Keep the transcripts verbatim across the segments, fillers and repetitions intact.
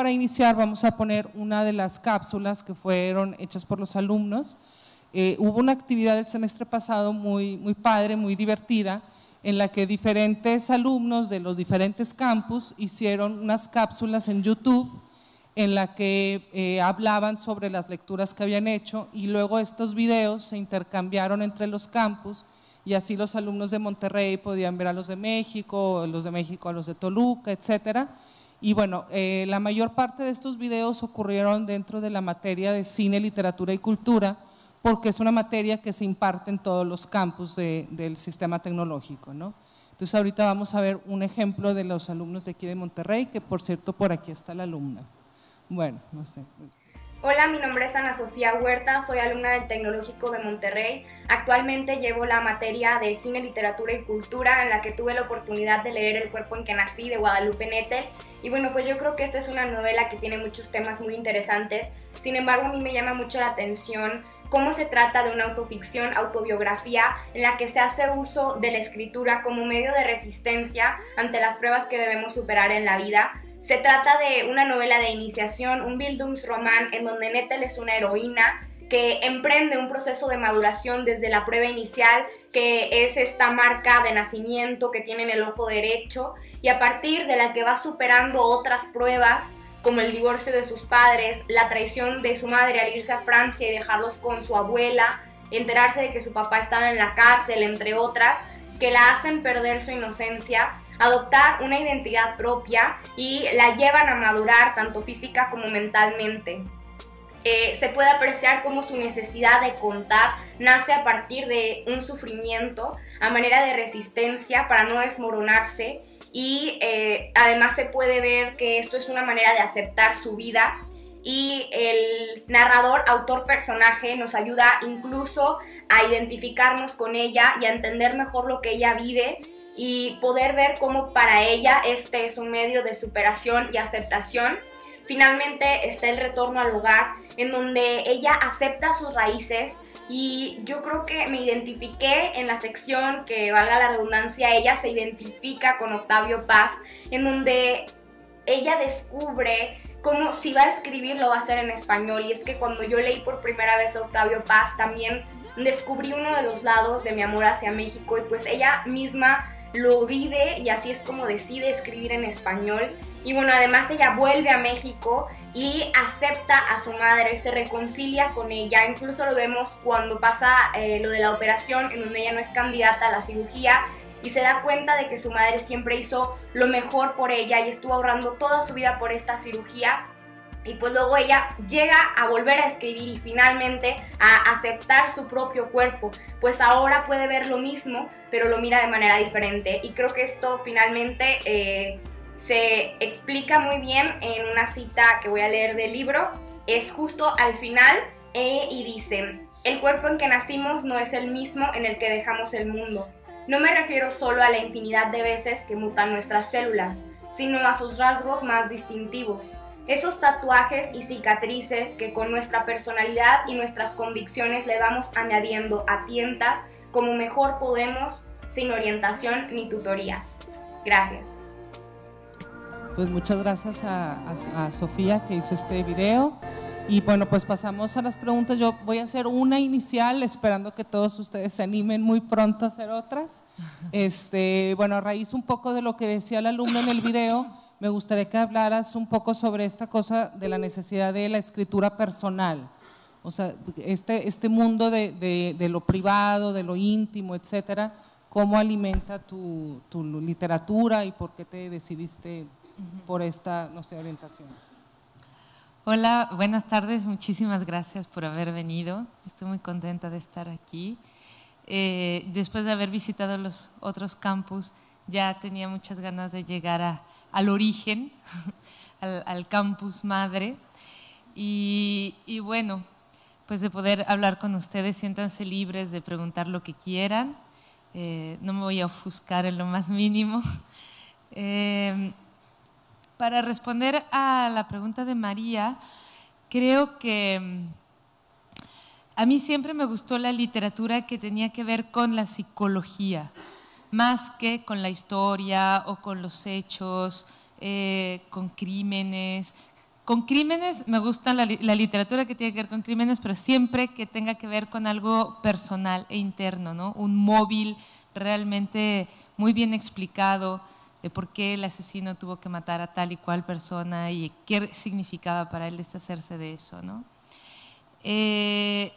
para iniciar vamos a poner una de las cápsulas que fueron hechas por los alumnos. Eh, hubo una actividad el semestre pasado muy, muy padre, muy divertida, en la que diferentes alumnos de los diferentes campus hicieron unas cápsulas en YouTube en la que eh, hablaban sobre las lecturas que habían hecho, y luego estos videos se intercambiaron entre los campus, y así los alumnos de Monterrey podían ver a los de México, los de México a los de Toluca, etcétera. Y bueno, eh, la mayor parte de estos videos ocurrieron dentro de la materia de cine, literatura y cultura, porque es una materia que se imparte en todos los campus de, del sistema tecnológico, ¿no? Entonces ahorita vamos a ver un ejemplo de los alumnos de aquí de Monterrey, que por cierto por aquí está la alumna. Bueno, no sé. Hola, mi nombre es Ana Sofía Huerta, soy alumna del Tecnológico de Monterrey. Actualmente llevo la materia de Cine, Literatura y Cultura, en la que tuve la oportunidad de leer El cuerpo en que nací, de Guadalupe Nettel. Y bueno, pues yo creo que esta es una novela que tiene muchos temas muy interesantes. Sin embargo, a mí me llama mucho la atención cómo se trata de una autoficción, autobiografía, en la que se hace uso de la escritura como medio de resistencia ante las pruebas que debemos superar en la vida. Se trata de una novela de iniciación, un Bildungsroman, en donde Nettel es una heroína que emprende un proceso de maduración desde la prueba inicial, que es esta marca de nacimiento que tiene en el ojo derecho, y a partir de la que va superando otras pruebas, como el divorcio de sus padres, la traición de su madre al irse a Francia y dejarlos con su abuela, enterarse de que su papá estaba en la cárcel, entre otras, que la hacen perder su inocencia, adoptar una identidad propia y la llevan a madurar tanto física como mentalmente. Eh, se puede apreciar cómo su necesidad de contar nace a partir de un sufrimiento a manera de resistencia para no desmoronarse, y eh, además se puede ver que esto es una manera de aceptar su vida, y el narrador, autor, personaje nos ayuda incluso a identificarnos con ella y a entender mejor lo que ella vive y poder ver cómo para ella este es un medio de superación y aceptación. Finalmente está el retorno al hogar, en donde ella acepta sus raíces, y yo creo que me identifiqué en la sección que, valga la redundancia, ella se identifica con Octavio Paz, en donde ella descubre cómo si va a escribir lo va a hacer en español. Y es que cuando yo leí por primera vez a Octavio Paz también descubrí uno de los lados de mi amor hacia México, y pues ella misma lo vive y así es como decide escribir en español. Y bueno, además ella vuelve a México y acepta a su madre, se reconcilia con ella. Incluso lo vemos cuando pasa eh, lo de la operación, en donde ella no es candidata a la cirugía y se da cuenta de que su madre siempre hizo lo mejor por ella y estuvo ahorrando toda su vida por esta cirugía. Y pues luego ella llega a volver a escribir y finalmente a aceptar su propio cuerpo, pues ahora puede ver lo mismo, pero lo mira de manera diferente. Y creo que esto finalmente eh, se explica muy bien en una cita que voy a leer del libro. Es justo al final eh, y dice: el cuerpo en que nacimos no es el mismo en el que dejamos el mundo. No me refiero solo a la infinidad de veces que mutan nuestras células, sino a sus rasgos más distintivos. Esos tatuajes y cicatrices que con nuestra personalidad y nuestras convicciones le vamos añadiendo a tientas como mejor podemos, sin orientación ni tutorías. Gracias. Pues muchas gracias a, a, a Sofía, que hizo este video. Y bueno, pues pasamos a las preguntas. Yo voy a hacer una inicial, esperando que todos ustedes se animen muy pronto a hacer otras. Este, bueno, a raíz un poco de lo que decía la alumna en el video, me gustaría que hablaras un poco sobre esta cosa de la necesidad de la escritura personal. O sea, este, este mundo de, de, de lo privado, de lo íntimo, etcétera, ¿cómo alimenta tu, tu literatura y por qué te decidiste por esta, no sé, orientación? Hola, buenas tardes, muchísimas gracias por haber venido. Estoy muy contenta de estar aquí. Eh, después de haber visitado los otros campus, ya tenía muchas ganas de llegar a al origen, al, al campus madre, y, y bueno, pues de poder hablar con ustedes. Siéntanse libres de preguntar lo que quieran, eh, no me voy a ofuscar en lo más mínimo. Eh, para responder a la pregunta de María, creo que a mí siempre me gustó la literatura que tenía que ver con la psicología, más que con la historia o con los hechos, eh, con crímenes. con crímenes, me gusta la, la literatura que tiene que ver con crímenes, pero siempre que tenga que ver con algo personal e interno, ¿no? Un móvil realmente muy bien explicado de por qué el asesino tuvo que matar a tal y cual persona y qué significaba para él deshacerse de eso, ¿no? Eh,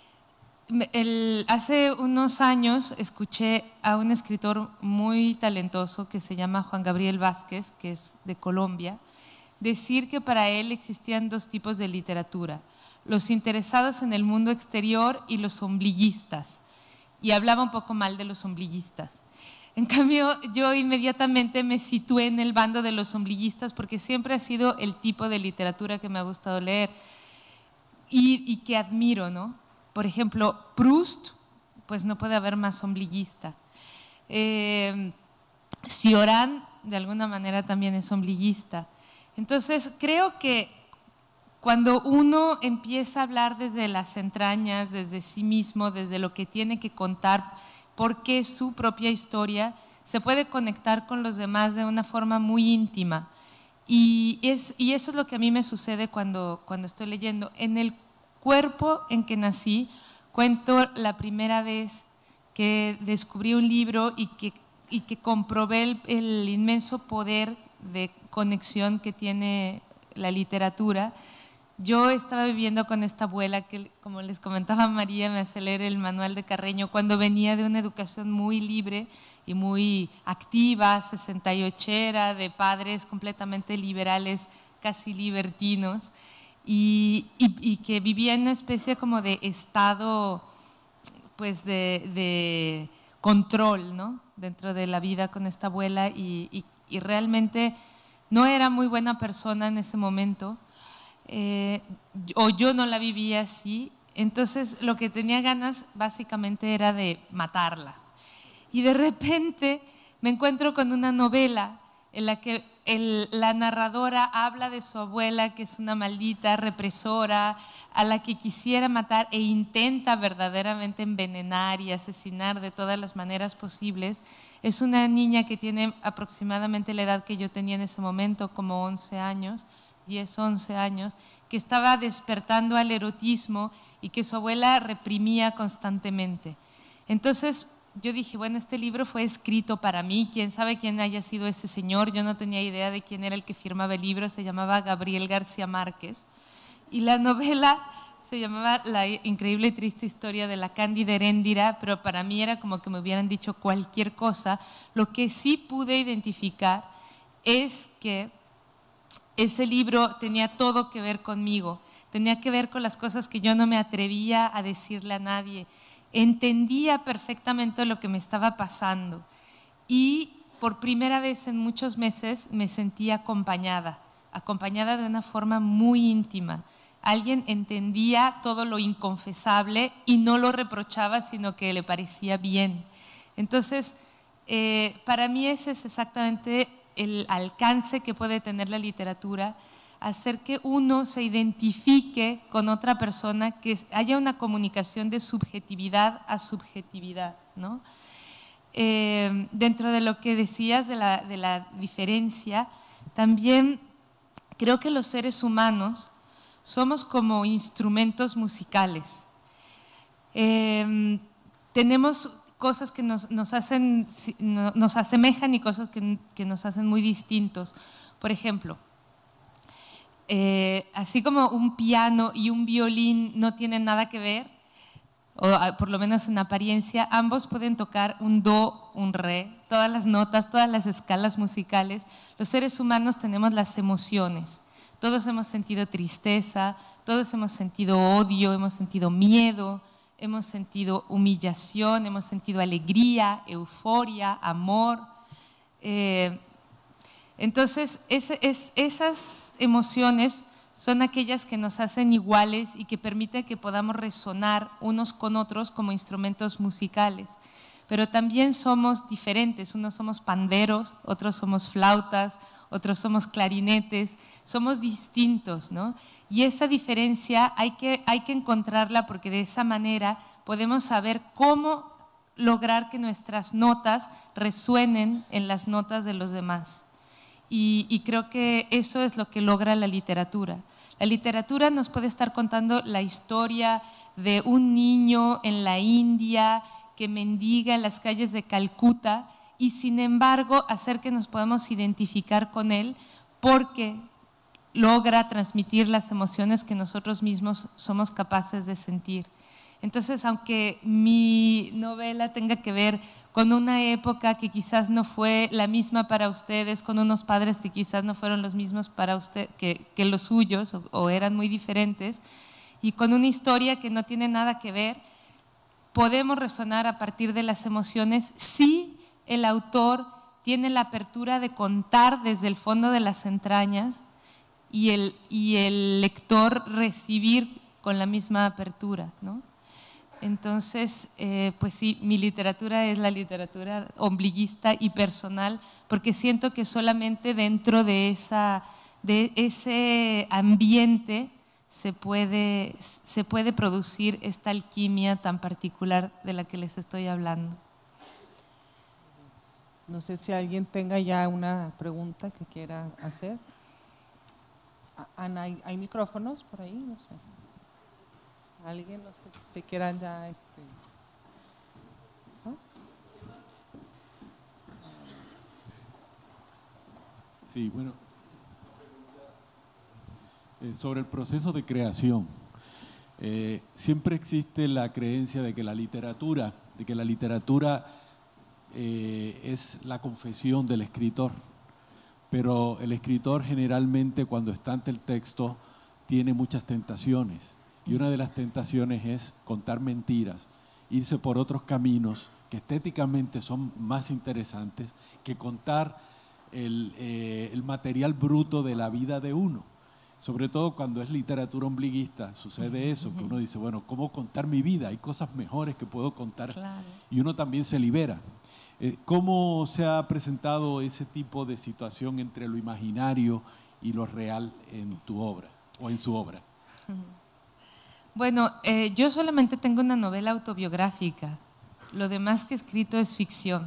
el, hace unos años escuché a un escritor muy talentoso que se llama Juan Gabriel Vázquez, que es de Colombia, decir que para él existían dos tipos de literatura, los interesados en el mundo exterior y los ombliguistas, y hablaba un poco mal de los ombliguistas. En cambio, yo inmediatamente me situé en el bando de los ombliguistas porque siempre ha sido el tipo de literatura que me ha gustado leer y, y que admiro, ¿no? Por ejemplo, Proust, pues no puede haber más ombliguista. Eh, Cioran, de alguna manera, también es ombliguista. Entonces, creo que cuando uno empieza a hablar desde las entrañas, desde sí mismo, desde lo que tiene que contar, porque su propia historia se puede conectar con los demás de una forma muy íntima. Y, es, y eso es lo que a mí me sucede cuando, cuando estoy leyendo. En el cuerpo en que nací, cuento la primera vez que descubrí un libro y que, y que comprobé el, el inmenso poder de conexión que tiene la literatura. Yo estaba viviendo con esta abuela que, como les comentaba María, me hace leer el manual de Carreño cuando venía de una educación muy libre y muy activa, sesenta y ochera, de padres completamente liberales, casi libertinos, y, y, y que vivía en una especie como de estado pues de, de control, ¿no? Dentro de la vida con esta abuela y, y, y realmente no era muy buena persona en ese momento. Eh, o yo no la vivía así, entonces lo que tenía ganas básicamente era de matarla. Y de repente me encuentro con una novela en la que el, la narradora habla de su abuela, que es una maldita represora, a la que quisiera matar e intenta verdaderamente envenenar y asesinar de todas las maneras posibles. Es una niña que tiene aproximadamente la edad que yo tenía en ese momento, como once años, diez, once años, que estaba despertando al erotismo y que su abuela reprimía constantemente. Entonces yo dije, bueno, este libro fue escrito para mí, quién sabe quién haya sido ese señor, yo no tenía idea de quién era el que firmaba el libro, se llamaba Gabriel García Márquez, y la novela se llamaba La increíble y triste historia de la Cándida Heréndira, pero para mí era como que me hubieran dicho cualquier cosa. Lo que sí pude identificar es que ese libro tenía todo que ver conmigo, tenía que ver con las cosas que yo no me atrevía a decirle a nadie. Entendía perfectamente lo que me estaba pasando y por primera vez en muchos meses me sentía acompañada, acompañada de una forma muy íntima. Alguien entendía todo lo inconfesable y no lo reprochaba, sino que le parecía bien. Entonces, eh, para mí ese es exactamente el alcance que puede tener la literatura, hacer que uno se identifique con otra persona, que haya una comunicación de subjetividad a subjetividad, ¿no? Eh, dentro de lo que decías de la, de la diferencia, también creo que los seres humanos somos como instrumentos musicales. Eh, tenemos cosas que nos, nos, hacen, nos asemejan y cosas que, que nos hacen muy distintos. Por ejemplo, eh, así como un piano y un violín no tienen nada que ver, o por lo menos en apariencia, ambos pueden tocar un do, un re, todas las notas, todas las escalas musicales. Los seres humanos tenemos las emociones. Todos hemos sentido tristeza, todos hemos sentido odio, hemos sentido miedo, hemos sentido humillación, hemos sentido alegría, euforia, amor. Eh, entonces, es, es, esas emociones son aquellas que nos hacen iguales y que permiten que podamos resonar unos con otros como instrumentos musicales. Pero también somos diferentes, unos somos panderos, otros somos flautas, otros somos clarinetes, somos distintos, ¿no? Y esa diferencia hay que, hay que encontrarla porque de esa manera podemos saber cómo lograr que nuestras notas resuenen en las notas de los demás. y, y creo que eso es lo que logra la literatura. La literatura nos puede estar contando la historia de un niño en la India que mendiga en las calles de Calcuta y sin embargo hacer que nos podamos identificar con él porque logra transmitir las emociones que nosotros mismos somos capaces de sentir. Entonces, aunque mi novela tenga que ver con una época que quizás no fue la misma para ustedes, con unos padres que quizás no fueron los mismos para usted, que, que los suyos o, o eran muy diferentes, y con una historia que no tiene nada que ver, podemos resonar a partir de las emociones si el autor tiene la apertura de contar desde el fondo de las entrañas y el, y el lector recibir con la misma apertura, ¿no? Entonces, eh, pues sí, mi literatura es la literatura ombliguista y personal, porque siento que solamente dentro de, esa, de ese ambiente se puede, se puede producir esta alquimia tan particular de la que les estoy hablando. No sé si alguien tenga ya una pregunta que quiera hacer. Ana, ¿hay, hay micrófonos por ahí? No sé. Alguien, no sé si se quieran ya, este, ¿no? Sí, bueno, eh, sobre el proceso de creación, eh, siempre existe la creencia de que la literatura, de que la literatura eh, es la confesión del escritor, pero el escritor generalmente cuando está ante el texto tiene muchas tentaciones. Y una de las tentaciones es contar mentiras, irse por otros caminos que estéticamente son más interesantes que contar el, eh, el material bruto de la vida de uno. Sobre todo cuando es literatura ombliguista, sucede eso, que uno dice, bueno, ¿cómo contar mi vida? Hay cosas mejores que puedo contar. Claro. Y uno también se libera. Eh, ¿Cómo se ha presentado ese tipo de situación entre lo imaginario y lo real en tu obra o en su obra? Bueno, eh, yo solamente tengo una novela autobiográfica, lo demás que he escrito es ficción.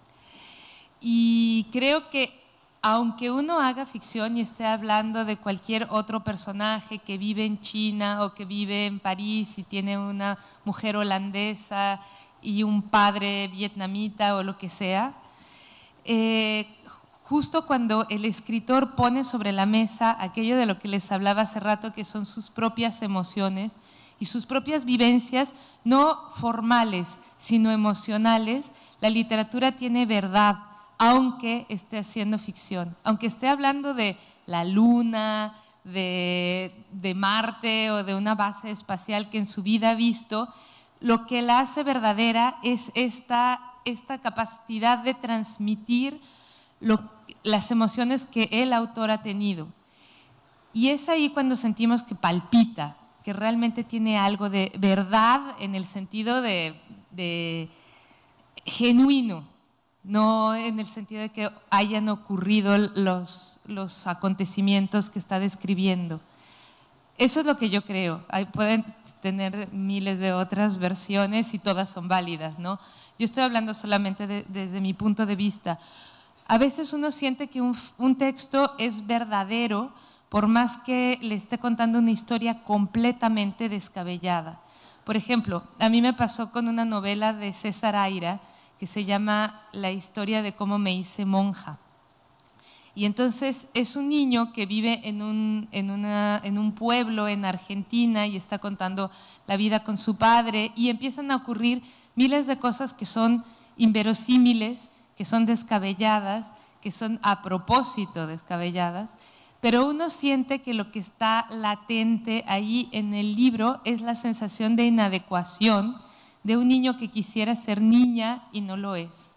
Y creo que aunque uno haga ficción y esté hablando de cualquier otro personaje que vive en China o que vive en París y tiene una mujer holandesa y un padre vietnamita o lo que sea, eh, justo cuando el escritor pone sobre la mesa aquello de lo que les hablaba hace rato, que son sus propias emociones y sus propias vivencias, no formales, sino emocionales, la literatura tiene verdad, aunque esté haciendo ficción, aunque esté hablando de la luna, de, de Marte o de una base espacial que en su vida ha visto, lo que la hace verdadera es esta, esta capacidad de transmitir lo, las emociones que el autor ha tenido. Y es ahí cuando sentimos que palpita, que realmente tiene algo de verdad en el sentido de, de genuino, no en el sentido de que hayan ocurrido los, los acontecimientos que está describiendo. Eso es lo que yo creo. Hay, pueden tener miles de otras versiones y todas son válidas, ¿no? Yo estoy hablando solamente de, desde mi punto de vista. A veces uno siente que un, un texto es verdadero por más que le esté contando una historia completamente descabellada. Por ejemplo, a mí me pasó con una novela de César Aira que se llama La historia de cómo me hice monja. Y entonces es un niño que vive en un, en, una, en un pueblo en Argentina y está contando la vida con su padre y empiezan a ocurrir miles de cosas que son inverosímiles, que son descabelladas, que son a propósito descabelladas, pero uno siente que lo que está latente ahí en el libro es la sensación de inadecuación de un niño que quisiera ser niña y no lo es.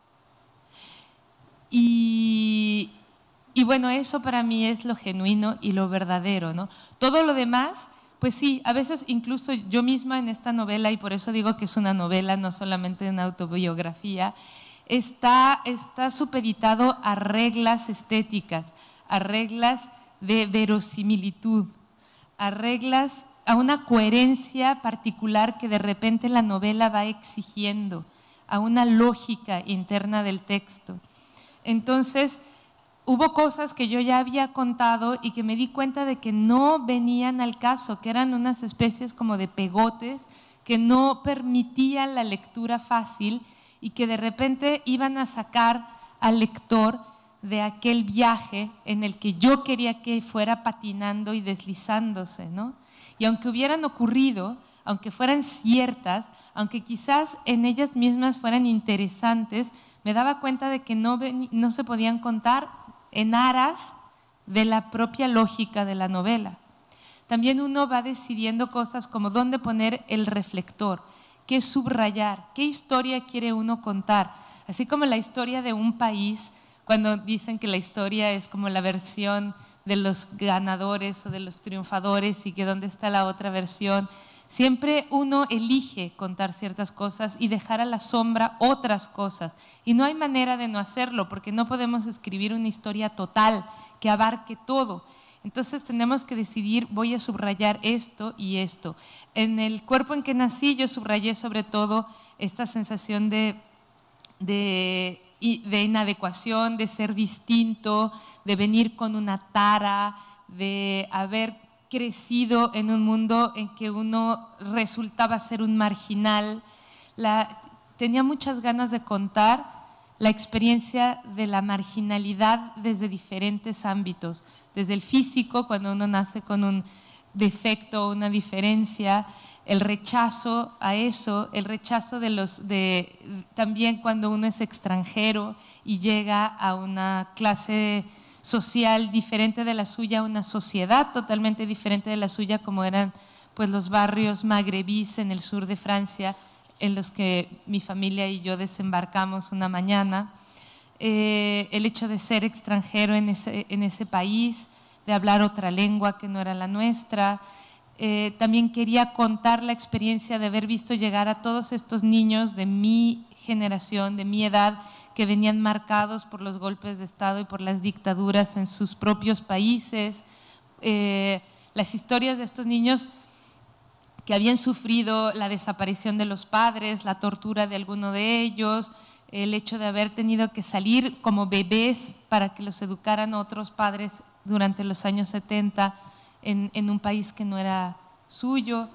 Y, y bueno, eso para mí es lo genuino y lo verdadero, ¿no? Todo lo demás, pues sí, a veces incluso yo misma en esta novela, y por eso digo que es una novela, no solamente una autobiografía, está, está supeditado a reglas estéticas, a reglas de verosimilitud, a reglas, a una coherencia particular que de repente la novela va exigiendo, a una lógica interna del texto. Entonces, hubo cosas que yo ya había contado y que me di cuenta de que no venían al caso, que eran unas especies como de pegotes que no permitían la lectura fácil y que de repente iban a sacar al lector de aquel viaje en el que yo quería que fuera patinando y deslizándose, ¿no? Y aunque hubieran ocurrido, aunque fueran ciertas, aunque quizás en ellas mismas fueran interesantes, me daba cuenta de que no, no se podían contar en aras de la propia lógica de la novela. También uno va decidiendo cosas como dónde poner el reflector, qué subrayar, qué historia quiere uno contar. Así como la historia de un país, cuando dicen que la historia es como la versión de los ganadores o de los triunfadores y que dónde está la otra versión. Siempre uno elige contar ciertas cosas y dejar a la sombra otras cosas. Y no hay manera de no hacerlo, porque no podemos escribir una historia total que abarque todo. Entonces tenemos que decidir, voy a subrayar esto y esto. En El cuerpo en que nací yo subrayé sobre todo esta sensación de, de, de inadecuación, de ser distinto, de venir con una tara, de haber crecido en un mundo en que uno resultaba ser un marginal. La, tenía muchas ganas de contar la experiencia de la marginalidad desde diferentes ámbitos, desde el físico, cuando uno nace con un defecto o una diferencia, el rechazo a eso, el rechazo de los, de, también cuando uno es extranjero y llega a una clase social diferente de la suya, una sociedad totalmente diferente de la suya, como eran pues los barrios magrebíes en el sur de Francia, en los que mi familia y yo desembarcamos una mañana. Eh, el hecho de ser extranjero en ese, en ese país, de hablar otra lengua que no era la nuestra. Eh, también quería contar la experiencia de haber visto llegar a todos estos niños de mi generación, de mi edad, que venían marcados por los golpes de Estado y por las dictaduras en sus propios países. Eh, las historias de estos niños que habían sufrido la desaparición de los padres, la tortura de alguno de ellos, el hecho de haber tenido que salir como bebés para que los educaran otros padres durante los años setenta en, en un país que no era suyo.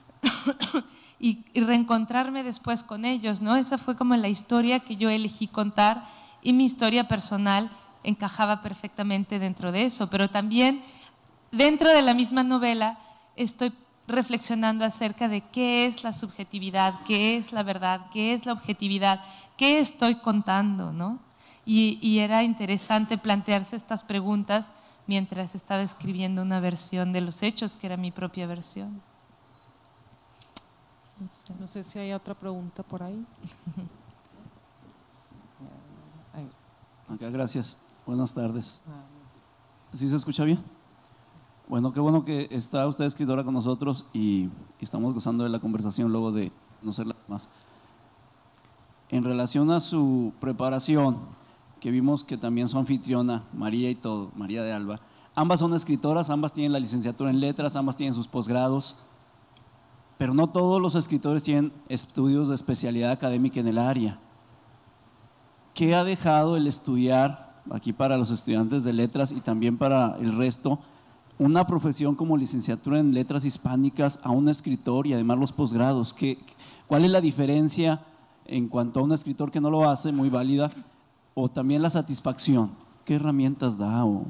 Y, y reencontrarme después con ellos, ¿no? Esa fue como la historia que yo elegí contar y mi historia personal encajaba perfectamente dentro de eso, pero también dentro de la misma novela estoy reflexionando acerca de qué es la subjetividad, qué es la verdad, qué es la objetividad, qué estoy contando, ¿no? Y, y era interesante plantearse estas preguntas mientras estaba escribiendo una versión de los hechos, que era mi propia versión. No sé. No sé si hay otra pregunta por ahí. Acá, gracias. Buenas tardes. ¿Sí se escucha bien? Bueno, qué bueno que está usted escritora con nosotros y, y estamos gozando de la conversación luego de conocerla más. En relación a su preparación, que vimos que también su anfitriona, María y todo, María de Alba, ambas son escritoras, ambas tienen la licenciatura en letras, ambas tienen sus posgrados, pero no todos los escritores tienen estudios de especialidad académica en el área. ¿Qué ha dejado el estudiar, aquí para los estudiantes de letras y también para el resto, una profesión como licenciatura en letras hispánicas a un escritor y además los posgrados? ¿Qué, ¿Cuál es la diferencia en cuanto a un escritor que no lo hace, muy válida, o también la satisfacción? ¿Qué herramientas da o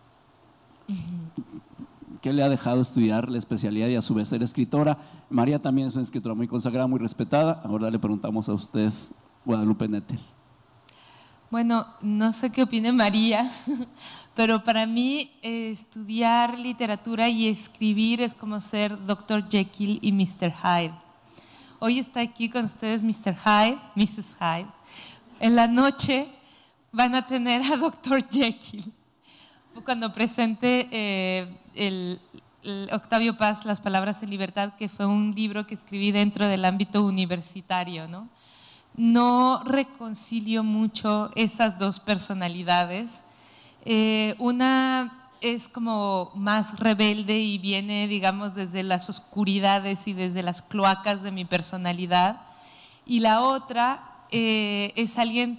qué le ha dejado estudiar la especialidad y a su vez ser escritora? María también es una escritora muy consagrada, muy respetada. Ahora le preguntamos a usted, Guadalupe Nettel. Bueno, no sé qué opine María, pero para mí eh, estudiar literatura y escribir es como ser doctor Jekyll y mister Hyde. Hoy está aquí con ustedes mister Hyde, missus Hyde. En la noche van a tener a doctor Jekyll. Cuando presente eh, el, el Octavio Paz, Las palabras en libertad, que fue un libro que escribí dentro del ámbito universitario, ¿no? No reconcilio mucho esas dos personalidades. Eh, una es como más rebelde y viene, digamos, desde las oscuridades y desde las cloacas de mi personalidad, y la otra eh, es alguien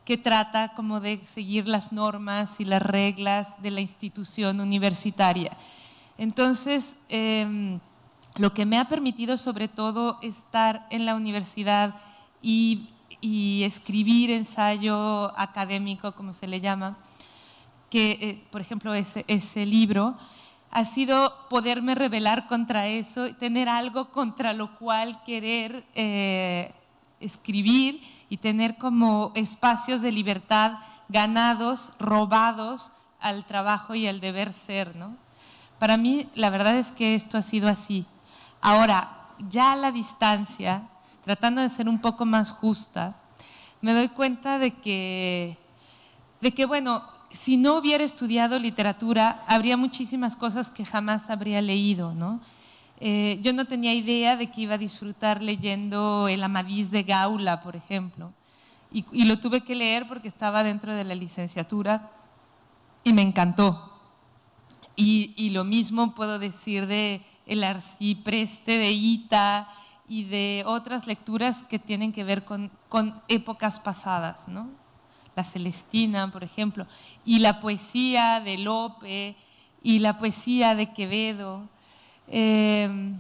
que trata como de seguir las normas y las reglas de la institución universitaria. Entonces, eh, lo que me ha permitido sobre todo estar en la universidad y, y escribir ensayo académico, como se le llama, que eh, por ejemplo ese, ese libro, ha sido poderme rebelar contra eso, tener algo contra lo cual querer eh, escribir y tener como espacios de libertad ganados, robados al trabajo y al deber ser, ¿no? Para mí la verdad es que esto ha sido así. Ahora, ya a la distancia, tratando de ser un poco más justa, me doy cuenta de que, de que bueno, si no hubiera estudiado literatura, habría muchísimas cosas que jamás habría leído, ¿no? Eh, yo no tenía idea de que iba a disfrutar leyendo El Amadís de Gaula, por ejemplo, y, y lo tuve que leer porque estaba dentro de la licenciatura y me encantó. Y, y lo mismo puedo decir de El Arcipreste de Ita y de otras lecturas que tienen que ver con, con épocas pasadas, ¿no? La Celestina, por ejemplo, y la poesía de Lope y la poesía de Quevedo. Eh,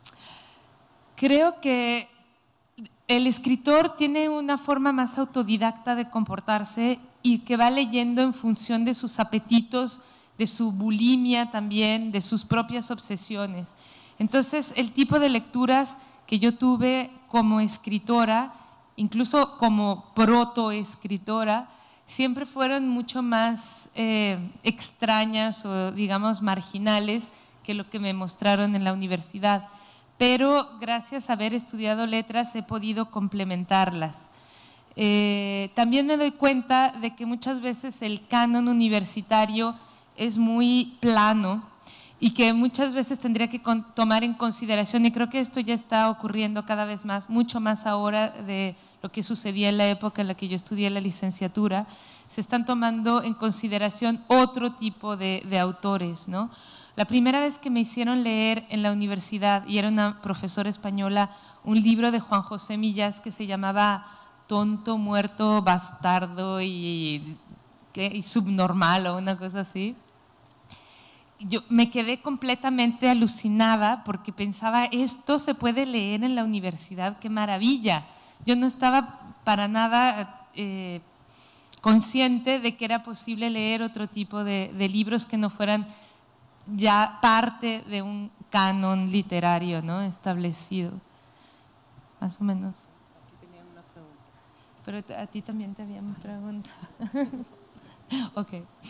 creo que el escritor tiene una forma más autodidacta de comportarse y que va leyendo en función de sus apetitos, de su bulimia también, de sus propias obsesiones. Entonces, el tipo de lecturas que yo tuve como escritora, incluso como protoescritora, siempre fueron mucho más eh, extrañas o, digamos, marginales que lo que me mostraron en la universidad. Pero gracias a haber estudiado letras he podido complementarlas. Eh, también me doy cuenta de que muchas veces el canon universitario es muy plano y que muchas veces tendría que tomar en consideración, y creo que esto ya está ocurriendo cada vez más, mucho más ahora de lo que sucedía en la época en la que yo estudié la licenciatura, se están tomando en consideración otro tipo de, de autores, ¿no? La primera vez que me hicieron leer en la universidad, y era una profesora española, un libro de Juan José Millás que se llamaba Tonto, Muerto, Bastardo y, ¿qué? y Subnormal o una cosa así, yo me quedé completamente alucinada porque pensaba, esto se puede leer en la universidad, qué maravilla. Yo no estaba para nada eh, consciente de que era posible leer otro tipo de, de libros que no fueran ya parte de un canon literario, ¿no? establecido. Más o menos. Aquí tenían una pregunta. Pero a ti también te había una pregunta. Ok.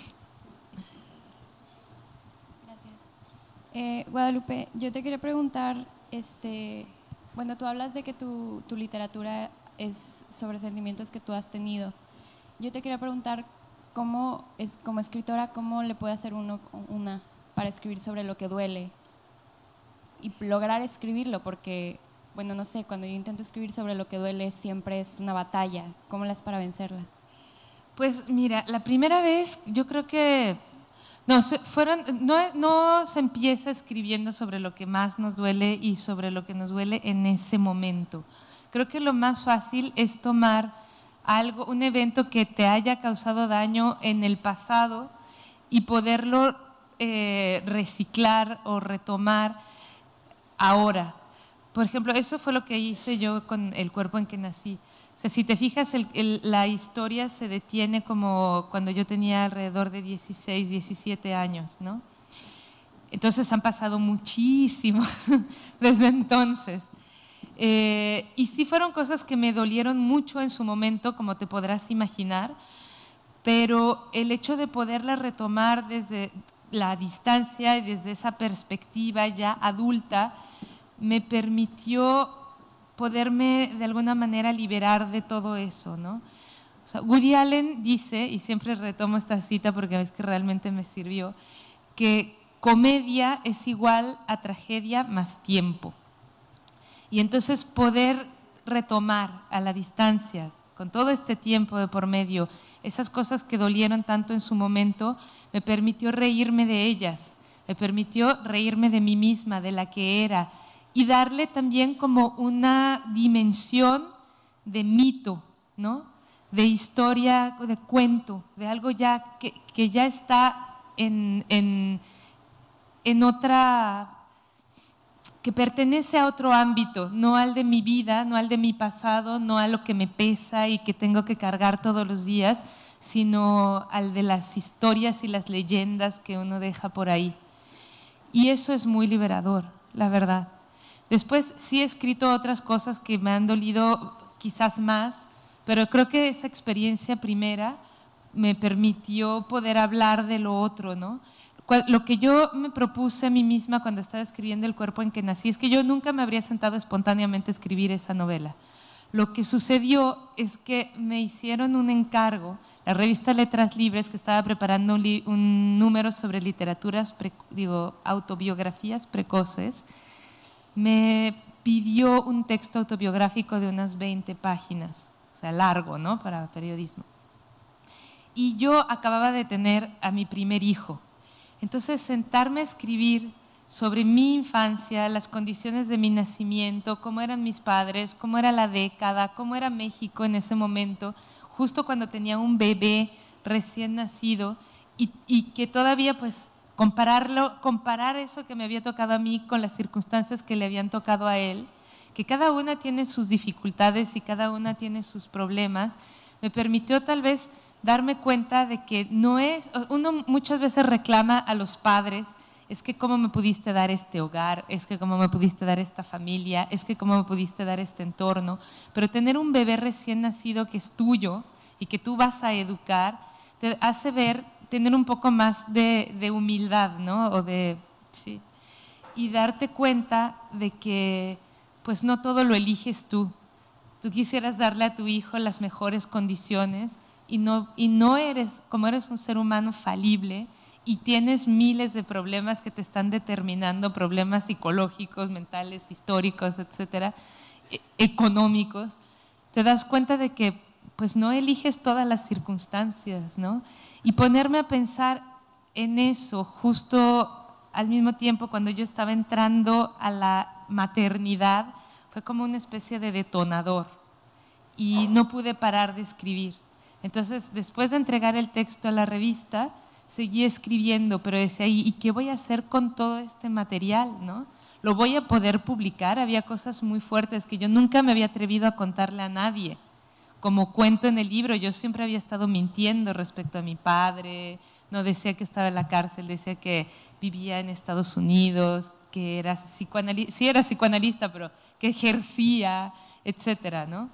Eh, Guadalupe, yo te quería preguntar, este, bueno, tú hablas de que tu, tu literatura es sobre sentimientos que tú has tenido. Yo te quería preguntar, ¿cómo es, como escritora, cómo le puede hacer uno una para escribir sobre lo que duele y lograr escribirlo? Porque, bueno, no sé, cuando yo intento escribir sobre lo que duele siempre es una batalla. ¿Cómo la es para vencerla? Pues mira, la primera vez yo creo que No, se, fueron, no, no se empieza escribiendo sobre lo que más nos duele y sobre lo que nos duele en ese momento. Creo que lo más fácil es tomar algo, un evento que te haya causado daño en el pasado y poderlo eh, reciclar o retomar ahora. Por ejemplo, eso fue lo que hice yo con El cuerpo en que nací. O sea, si te fijas, el, el, la historia se detiene como cuando yo tenía alrededor de dieciséis, diecisiete años, ¿no? Entonces han pasado muchísimo desde entonces. Eh, y sí fueron cosas que me dolieron mucho en su momento, como te podrás imaginar, pero el hecho de poderla retomar desde la distancia y desde esa perspectiva ya adulta me permitió poderme de alguna manera liberar de todo eso, ¿no? O sea, Woody Allen dice, y siempre retomo esta cita porque es que realmente me sirvió, que comedia es igual a tragedia más tiempo. Y entonces poder retomar a la distancia, con todo este tiempo de por medio, esas cosas que dolieron tanto en su momento, me permitió reírme de ellas, me permitió reírme de mí misma, de la que era, y darle también como una dimensión de mito, ¿no? de historia, de cuento, de algo ya que, que ya está en, en, en otra, que pertenece a otro ámbito, no al de mi vida, no al de mi pasado, no a lo que me pesa y que tengo que cargar todos los días, sino al de las historias y las leyendas que uno deja por ahí. Y eso es muy liberador, la verdad. Después sí he escrito otras cosas que me han dolido quizás más, pero creo que esa experiencia primera me permitió poder hablar de lo otro, ¿no? Lo que yo me propuse a mí misma cuando estaba escribiendo El cuerpo en que nací es que yo nunca me habría sentado espontáneamente a escribir esa novela. Lo que sucedió es que me hicieron un encargo, la revista Letras Libres, que estaba preparando un, un número sobre literaturas, pre, digo, autobiografías precoces, me pidió un texto autobiográfico de unas veinte páginas, o sea, largo, ¿no?, para periodismo. Y yo acababa de tener a mi primer hijo. Entonces, sentarme a escribir sobre mi infancia, las condiciones de mi nacimiento, cómo eran mis padres, cómo era la década, cómo era México en ese momento, justo cuando tenía un bebé recién nacido, y, y que todavía pues compararlo, comparar eso que me había tocado a mí con las circunstancias que le habían tocado a él, que cada una tiene sus dificultades y cada una tiene sus problemas, me permitió tal vez darme cuenta de que no es, uno muchas veces reclama a los padres, es que cómo me pudiste dar este hogar, es que cómo me pudiste dar esta familia, es que cómo me pudiste dar este entorno, pero tener un bebé recién nacido que es tuyo y que tú vas a educar, te hace ver, tener un poco más de, de humildad, ¿no? O de, sí, y darte cuenta de que pues no todo lo eliges tú. Tú quisieras darle a tu hijo las mejores condiciones y no, y no eres, como eres un ser humano falible y tienes miles de problemas que te están determinando, problemas psicológicos, mentales, históricos, etcétera, e- económicos, te das cuenta de que pues no eliges todas las circunstancias, ¿no? Y ponerme a pensar en eso justo al mismo tiempo cuando yo estaba entrando a la maternidad, fue como una especie de detonador y no pude parar de escribir. Entonces, después de entregar el texto a la revista, seguí escribiendo, pero decía, ¿y qué voy a hacer con todo este material, no? ¿Lo voy a poder publicar? Había cosas muy fuertes que yo nunca me había atrevido a contarle a nadie. Como cuento en el libro, yo siempre había estado mintiendo respecto a mi padre, no decía que estaba en la cárcel, decía que vivía en Estados Unidos, que era psicoanalista, sí era psicoanalista, pero que ejercía, etcétera, ¿no?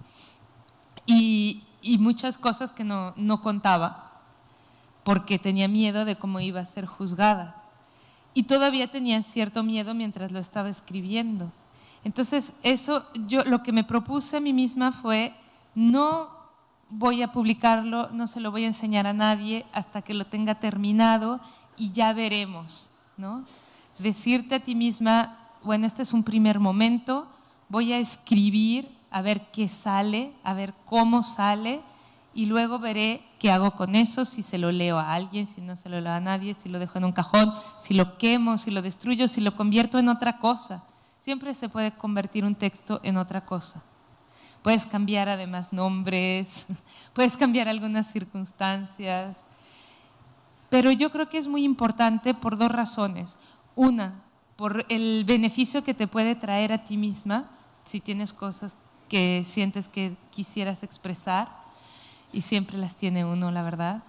Y, y muchas cosas que no, no contaba, porque tenía miedo de cómo iba a ser juzgada. Y todavía tenía cierto miedo mientras lo estaba escribiendo. Entonces, eso, yo lo que me propuse a mí misma fue, no voy a publicarlo, no se lo voy a enseñar a nadie hasta que lo tenga terminado y ya veremos, ¿no? Decirte a ti misma, bueno, este es un primer momento, voy a escribir, a ver qué sale, a ver cómo sale, y luego veré qué hago con eso, si se lo leo a alguien, si no se lo leo a nadie, si lo dejo en un cajón, si lo quemo, si lo destruyo, si lo convierto en otra cosa. Siempre se puede convertir un texto en otra cosa. Puedes cambiar además nombres, puedes cambiar algunas circunstancias, pero yo creo que es muy importante por dos razones. Una, por el beneficio que te puede traer a ti misma, si tienes cosas que sientes que quisieras expresar, y siempre las tiene uno, la verdad.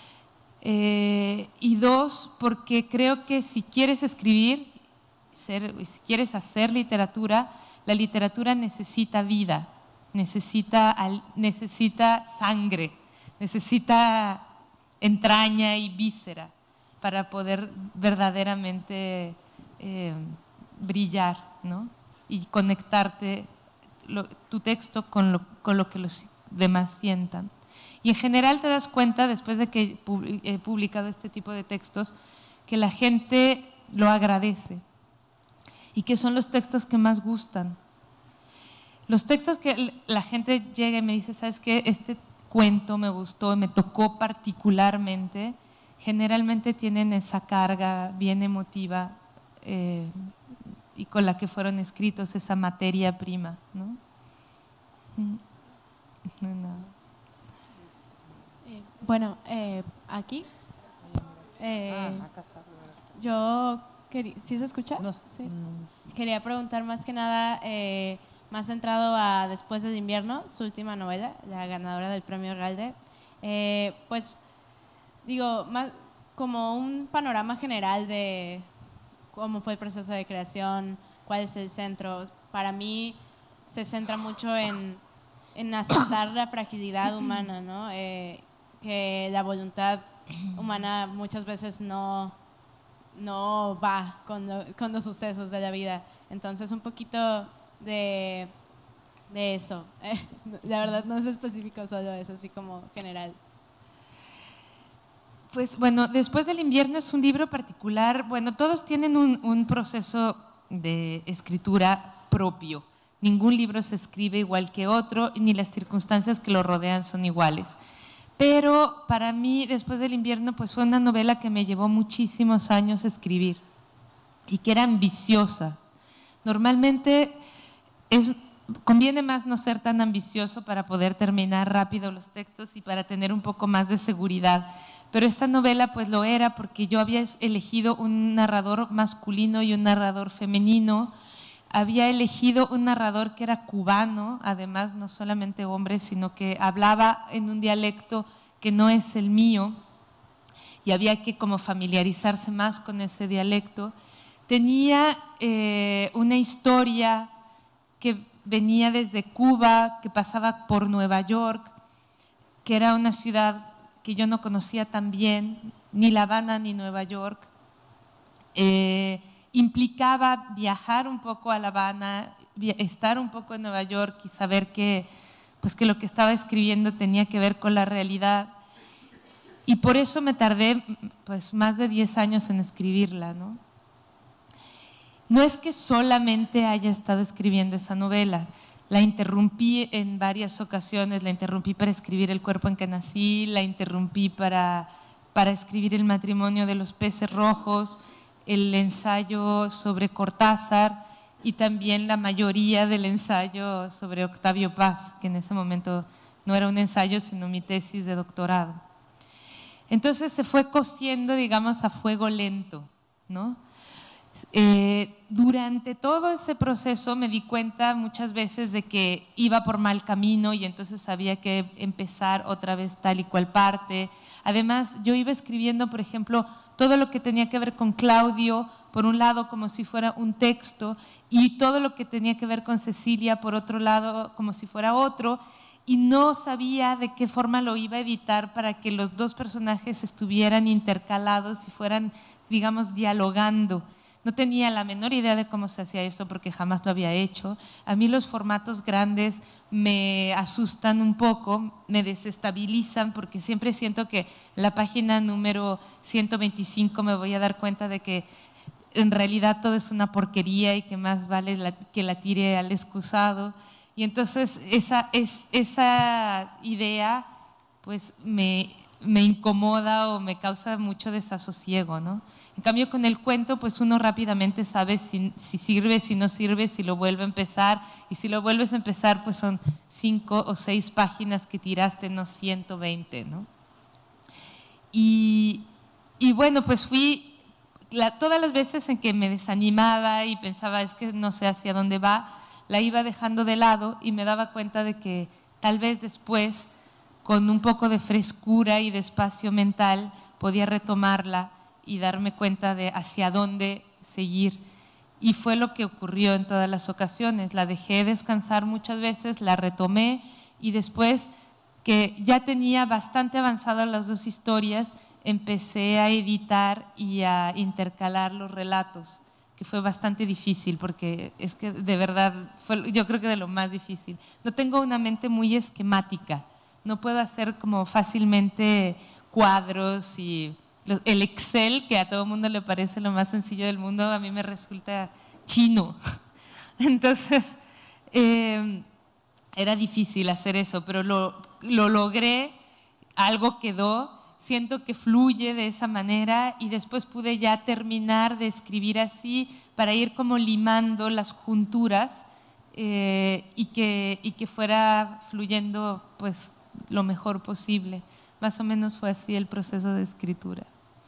Eh, y dos, porque creo que si quieres escribir, ser, si quieres hacer literatura, la literatura necesita vida, necesita, necesita sangre, necesita entraña y víscera para poder verdaderamente eh, brillar, ¿no? Y conectarte lo, tu texto con lo, con lo que los demás sientan. Y en general te das cuenta, después de que he publicado este tipo de textos, que la gente lo agradece y que son los textos que más gustan. Los textos que la gente llega y me dice, ¿sabes qué? Este cuento me gustó, me tocó particularmente, generalmente tienen esa carga bien emotiva eh, y con la que fueron escritos, esa materia prima, ¿no? No, no. Bueno, eh, aquí. Eh, Ah, acá está. yo quería, ¿sí se escucha? No, Sí. no. Quería preguntar más que nada, eh, más centrado a Después del invierno, su última novela, la ganadora del premio Galde. Eh, pues, digo, más como un panorama general de cómo fue el proceso de creación, cuál es el centro. Para mí se centra mucho en, en aceptar la fragilidad humana, ¿no? Eh, que la voluntad humana muchas veces no, no va con, lo, con los sucesos de la vida. Entonces un poquito de, de eso. Eh, la verdad no es específico, solo es así como general. Pues bueno, Después del invierno es un libro particular. Bueno, todos tienen un, un proceso de escritura propio. Ningún libro se escribe igual que otro, ni las circunstancias que lo rodean son iguales. Pero para mí, Después del invierno, pues fue una novela que me llevó muchísimos años escribir y que era ambiciosa. Normalmente es, conviene más no ser tan ambicioso para poder terminar rápido los textos y para tener un poco más de seguridad. Pero esta novela pues lo era porque yo había elegido un narrador masculino y un narrador femenino. Había elegido un narrador que era cubano, además no solamente hombre, sino que hablaba en un dialecto que no es el mío y había que como familiarizarse más con ese dialecto. Tenía eh, una historia que venía desde Cuba, que pasaba por Nueva York, que era una ciudad que yo no conocía tan bien, ni La Habana ni Nueva York. Eh, implicaba viajar un poco a La Habana, estar un poco en Nueva York y saber que, pues que lo que estaba escribiendo tenía que ver con la realidad. Y por eso me tardé pues, más de diez años en escribirla, ¿no? No es que solamente haya estado escribiendo esa novela, la interrumpí en varias ocasiones, la interrumpí para escribir El cuerpo en que nací, la interrumpí para, para escribir El matrimonio de los peces rojos, el ensayo sobre Cortázar y también la mayoría del ensayo sobre Octavio Paz, que en ese momento no era un ensayo sino mi tesis de doctorado. Entonces se fue cociendo, digamos, a fuego lento, ¿no? Eh, durante todo ese proceso me di cuenta muchas veces de que iba por mal camino y entonces había que empezar otra vez tal y cual parte. Además, yo iba escribiendo, por ejemplo, todo lo que tenía que ver con Claudio, por un lado como si fuera un texto, y todo lo que tenía que ver con Cecilia, por otro lado, como si fuera otro, y no sabía de qué forma lo iba a editar para que los dos personajes estuvieran intercalados y fueran, digamos, dialogando. No tenía la menor idea de cómo se hacía eso porque jamás lo había hecho. A mí los formatos grandes me asustan un poco, me desestabilizan porque siempre siento que la página número ciento veinticinco me voy a dar cuenta de que en realidad todo es una porquería y que más vale la, que la tire al excusado. Y entonces esa, es, esa idea pues me, me incomoda o me causa mucho desasosiego, ¿no? En cambio, con el cuento, pues uno rápidamente sabe si, si sirve, si no sirve, si lo vuelve a empezar. Y si lo vuelves a empezar, pues son cinco o seis páginas que tiraste, no ciento veinte, ¿no? Y, y bueno, pues fui, la, todas las veces en que me desanimaba y pensaba, es que no sé hacia dónde va, la iba dejando de lado y me daba cuenta de que tal vez después, con un poco de frescura y de espacio mental, podía retomarla y darme cuenta de hacia dónde seguir. Y fue lo que ocurrió en todas las ocasiones. La dejé descansar muchas veces, la retomé y después que ya tenía bastante avanzadas las dos historias, empecé a editar y a intercalar los relatos, que fue bastante difícil porque es que de verdad fue, yo creo que de lo más difícil. No tengo una mente muy esquemática, no puedo hacer como fácilmente cuadros y el Excel, que a todo el mundo le parece lo más sencillo del mundo, a mí me resulta chino. Entonces, eh, era difícil hacer eso, pero lo, lo logré, algo quedó, siento que fluye de esa manera y después pude ya terminar de escribir así para ir como limando las junturas eh, y, que, y que fuera fluyendo pues lo mejor posible. más o menos fue así el proceso de escritura.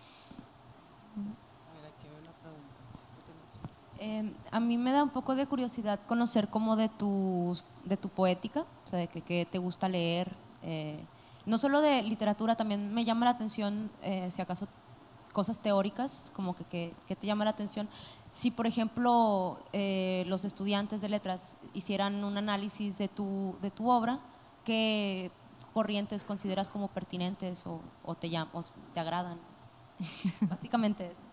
Eh, a mí me da un poco de curiosidad conocer como de tu, de tu poética, o sea, de que, que te gusta leer, eh, no solo de literatura, también me llama la atención, eh, si acaso, cosas teóricas, como que, que, que te llama la atención. Si, por ejemplo, eh, los estudiantes de letras hicieran un análisis de tu, de tu obra, ¿qué corrientes consideras como pertinentes o, o, te, llaman, o te agradan? Básicamente eso.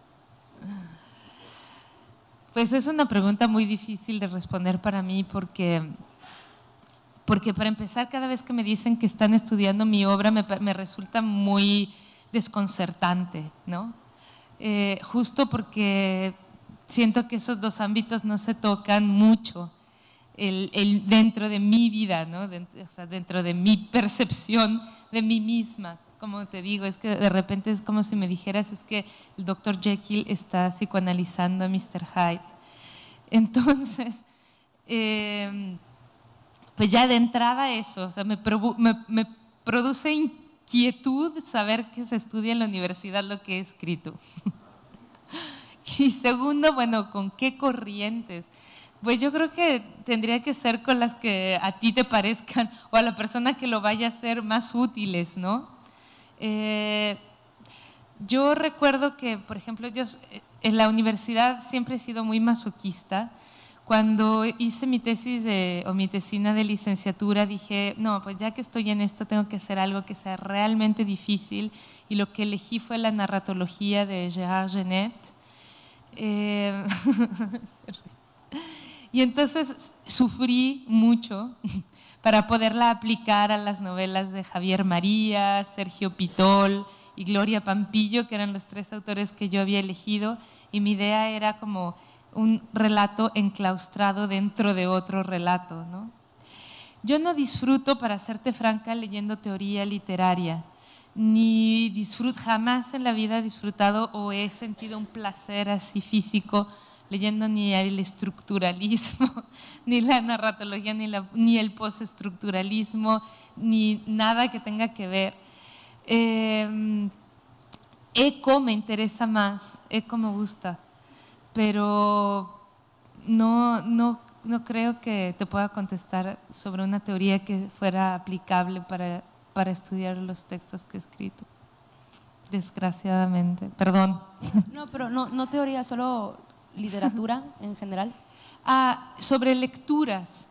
Pues es una pregunta muy difícil de responder para mí porque, porque para empezar, cada vez que me dicen que están estudiando mi obra me, me resulta muy desconcertante, ¿no? Eh, justo porque siento que esos dos ámbitos no se tocan mucho el, el dentro de mi vida, ¿no? Dentro, o sea, dentro de mi percepción de mí misma. Como te digo, es que de repente es como si me dijeras, es que el doctor Jekyll está psicoanalizando a mister Hyde. Entonces, eh, pues ya de entrada eso, o sea, me, me, me produce inquietud saber que se estudia en la universidad lo que he escrito. Y segundo, bueno, ¿con qué corrientes? Pues yo creo que tendría que ser con las que a ti te parezcan o a la persona que lo vaya a hacer más útiles, ¿no? Eh, yo recuerdo que, por ejemplo, yo en la universidad siempre he sido muy masoquista. Cuando hice mi tesis de, o mi tesina de licenciatura dije, no, pues ya que estoy en esto tengo que hacer algo que sea realmente difícil, y lo que elegí fue la narratología de Gérard Genet. Eh, y entonces sufrí mucho para poderla aplicar a las novelas de Javier María, Sergio Pitol y Gloria Pampillo, que eran los tres autores que yo había elegido, y mi idea era como un relato enclaustrado dentro de otro relato, ¿no? Yo no disfruto, para serte franca, leyendo teoría literaria, ni disfruto, jamás en la vida he disfrutado o he sentido un placer así físico leyendo ni el estructuralismo, ni la narratología, ni, la, ni el postestructuralismo, ni nada que tenga que ver. Eh, eco me interesa más, eco me gusta, pero no, no, no creo que te pueda contestar sobre una teoría que fuera aplicable para, para estudiar los textos que he escrito, desgraciadamente. Perdón. No, pero no, no teoría, solo literatura en general. Ah, sobre lecturas.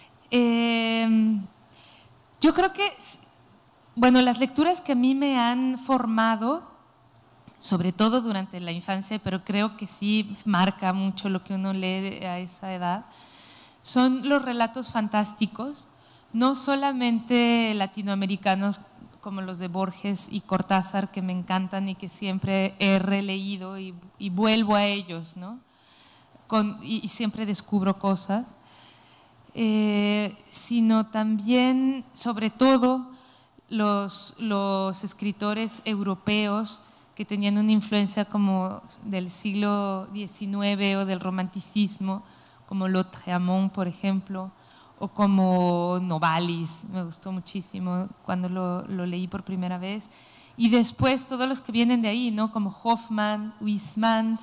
Eh, yo creo que, bueno, las lecturas que a mí me han formado, sobre todo durante la infancia, pero creo que sí marca mucho lo que uno lee a esa edad, son los relatos fantásticos, no solamente latinoamericanos como los de Borges y Cortázar, que me encantan y que siempre he releído y, y vuelvo a ellos, ¿no? Con, y, y siempre descubro cosas, eh, sino también, sobre todo, los, los escritores europeos que tenían una influencia como del siglo diecinueve o del romanticismo, como Lautréamont, por ejemplo, o como Novalis, me gustó muchísimo cuando lo, lo leí por primera vez. Y después todos los que vienen de ahí, ¿no? Como Hoffmann, Huysmans,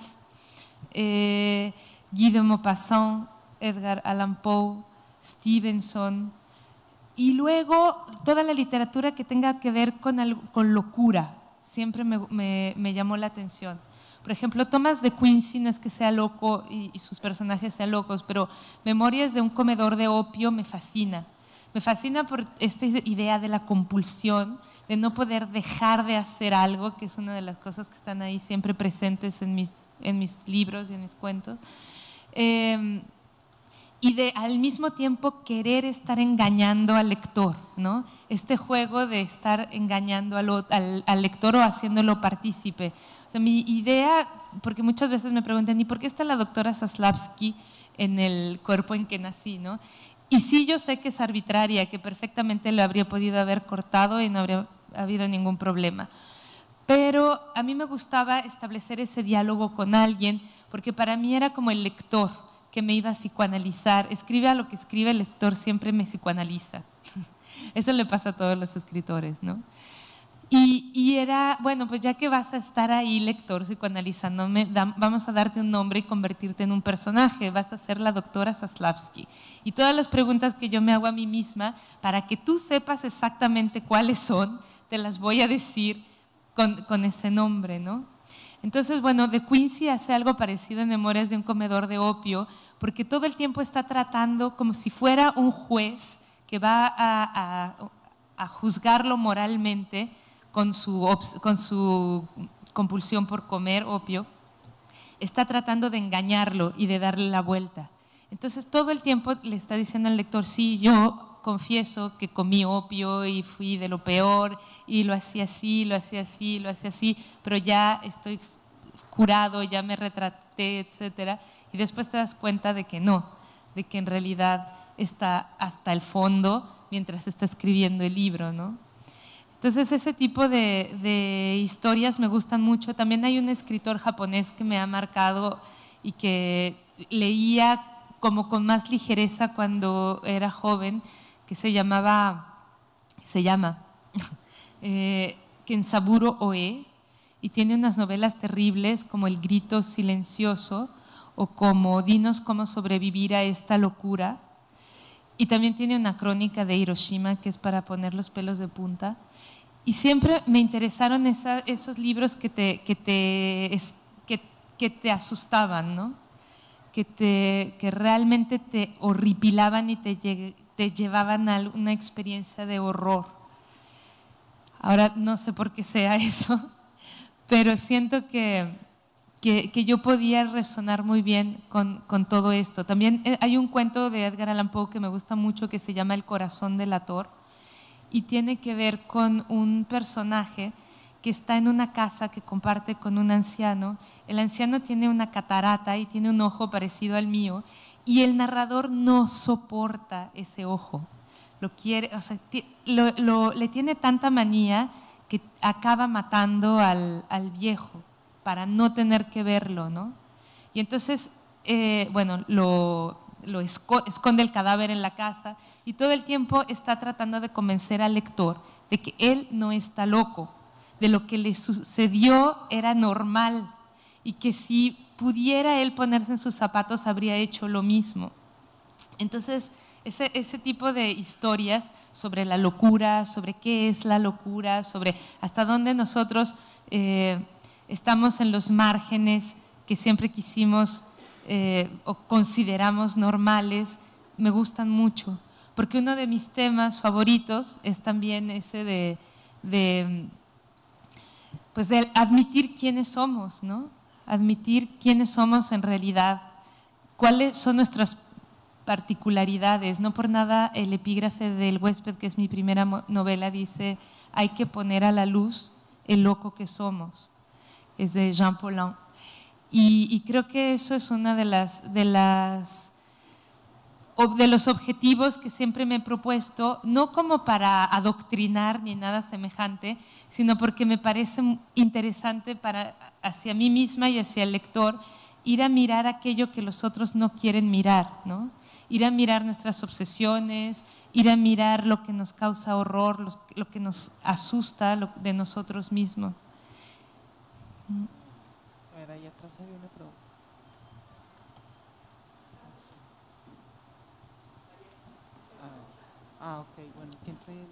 eh, Guy de Maupassant, Edgar Allan Poe, Stevenson, y luego toda la literatura que tenga que ver con, algo, con locura, siempre me, me, me llamó la atención. Por ejemplo, Thomas de Quincey no es que sea loco y, y sus personajes sean locos, pero Memorias de un comedor de opio me fascina. Me fascina por esta idea de la compulsión, de no poder dejar de hacer algo, que es una de las cosas que están ahí siempre presentes en mis, en mis libros y en mis cuentos. Eh, y de al mismo tiempo querer estar engañando al lector, ¿no? Este juego de estar engañando al, al, al lector o haciéndolo partícipe. O sea, mi idea, porque muchas veces me preguntan, ¿y por qué está la doctora Zaslavsky en El cuerpo en que nací, ¿no? Y sí, yo sé que es arbitraria, que perfectamente lo habría podido haber cortado y no habría habido ningún problema. Pero a mí me gustaba establecer ese diálogo con alguien, porque para mí era como el lector que me iba a psicoanalizar. Escribe a lo que escribe, el lector siempre me psicoanaliza. Eso le pasa a todos los escritores, ¿no? Y, y era, bueno, pues ya que vas a estar ahí, lector, psicoanalizándome, da, vamos a darte un nombre y convertirte en un personaje, vas a ser la doctora Zaslavsky. Y todas las preguntas que yo me hago a mí misma, para que tú sepas exactamente cuáles son, te las voy a decir con, con ese nombre, ¿no? Entonces, bueno, De Quincey hace algo parecido en Memorias de un comedor de opio, porque todo el tiempo está tratando como si fuera un juez que va a, a, a juzgarlo moralmente, Con su, con su compulsión por comer opio, está tratando de engañarlo y de darle la vuelta. Entonces todo el tiempo le está diciendo al lector, sí, yo confieso que comí opio y fui de lo peor y lo hacía así, lo hacía así, lo hacía así, pero ya estoy curado, ya me retraté, etcétera. Y después te das cuenta de que no, de que en realidad está hasta el fondo mientras está escribiendo el libro, ¿no? Entonces ese tipo de, de historias me gustan mucho. También hay un escritor japonés que me ha marcado y que leía como con más ligereza cuando era joven, que se llamaba, se llama eh, Kensaburo Oe, y tiene unas novelas terribles como El grito silencioso o como Dinos cómo sobrevivir a esta locura. Y también tiene una crónica de Hiroshima que es para poner los pelos de punta. Y siempre me interesaron esa, esos libros que te, que, te, que, que te asustaban, ¿no? que, te, que realmente te horripilaban y te, te llevaban a una experiencia de horror. Ahora no sé por qué sea eso, pero siento que, que, que yo podía resonar muy bien con, con todo esto. También hay un cuento de Edgar Allan Poe que me gusta mucho que se llama El corazón delator, y tiene que ver con un personaje que está en una casa que comparte con un anciano. El anciano tiene una catarata y tiene un ojo parecido al mío, y el narrador no soporta ese ojo. Lo quiere, o sea, lo, lo, le tiene tanta manía que acaba matando al, al viejo para no tener que verlo, ¿no? Y entonces, eh, bueno, lo... lo esconde el cadáver en la casa y todo el tiempo está tratando de convencer al lector de que él no está loco, de lo que le sucedió era normal y que si pudiera él ponerse en sus zapatos habría hecho lo mismo. Entonces, ese, ese tipo de historias sobre la locura, sobre qué es la locura, sobre hasta dónde nosotros eh, estamos en los márgenes que siempre quisimos Eh, o consideramos normales, me gustan mucho, porque uno de mis temas favoritos es también ese de, de, pues de admitir quiénes somos, ¿no? Admitir quiénes somos en realidad, cuáles son nuestras particularidades. No por nada el epígrafe del Huésped, que es mi primera novela, dice: hay que poner a la luz el loco que somos. Es de Jean Paulhan. Y, y creo que eso es una de las, de las de los objetivos que siempre me he propuesto, no como para adoctrinar ni nada semejante, sino porque me parece interesante para, hacia mí misma y hacia el lector, ir a mirar aquello que los otros no quieren mirar, ¿no? Ir a mirar nuestras obsesiones, ir a mirar lo que nos causa horror, lo, lo que nos asusta lo, de nosotros mismos. A ver, ahí atrás había una pregunta. Ah, ok, bueno, ¿quién trae el...?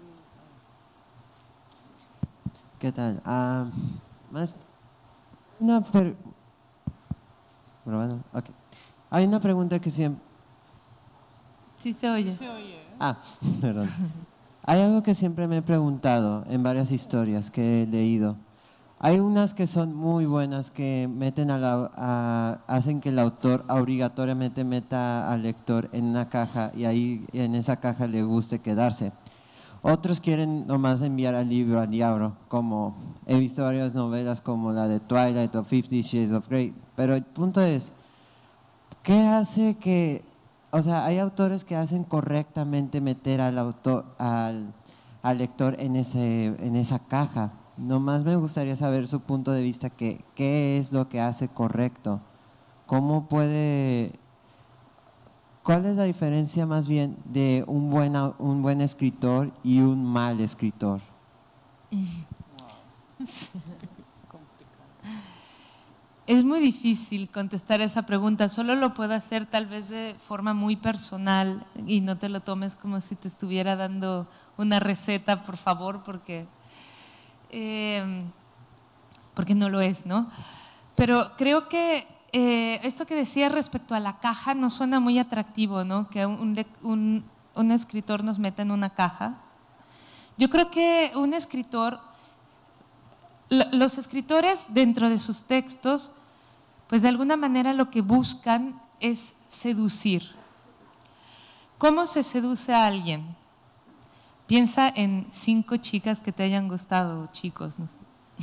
¿Qué tal? Ah, más una per... bueno, okay. Hay una pregunta que siempre... Sí se oye. Se oye. Ah, perdón. Hay algo que siempre me he preguntado en varias historias que he leído. Hay unas que son muy buenas, que meten a la, a, hacen que el autor obligatoriamente meta al lector en una caja y ahí en esa caja le guste quedarse. Otros quieren nomás enviar al libro al diablo, como he visto varias novelas como la de Twilight o Fifty Shades of Grey. Pero el punto es, ¿qué hace que, o sea, hay autores que hacen correctamente meter al, autor, al, al lector en, ese, en esa caja? Nomás me gustaría saber su punto de vista, que qué es lo que hace correcto, cómo puede, cuál es la diferencia más bien de un buen, un buen escritor y un mal escritor. Es muy difícil contestar esa pregunta, solo lo puedo hacer tal vez de forma muy personal y no te lo tomes como si te estuviera dando una receta, por favor, porque, eh, porque no lo es, ¿no? Pero creo que eh, esto que decía respecto a la caja no suena muy atractivo, ¿no? Que un, un, un escritor nos meta en una caja. Yo creo que un escritor, los escritores dentro de sus textos, pues de alguna manera lo que buscan es seducir. ¿Cómo se seduce a alguien? Piensa en cinco chicas que te hayan gustado, chicos, ¿no?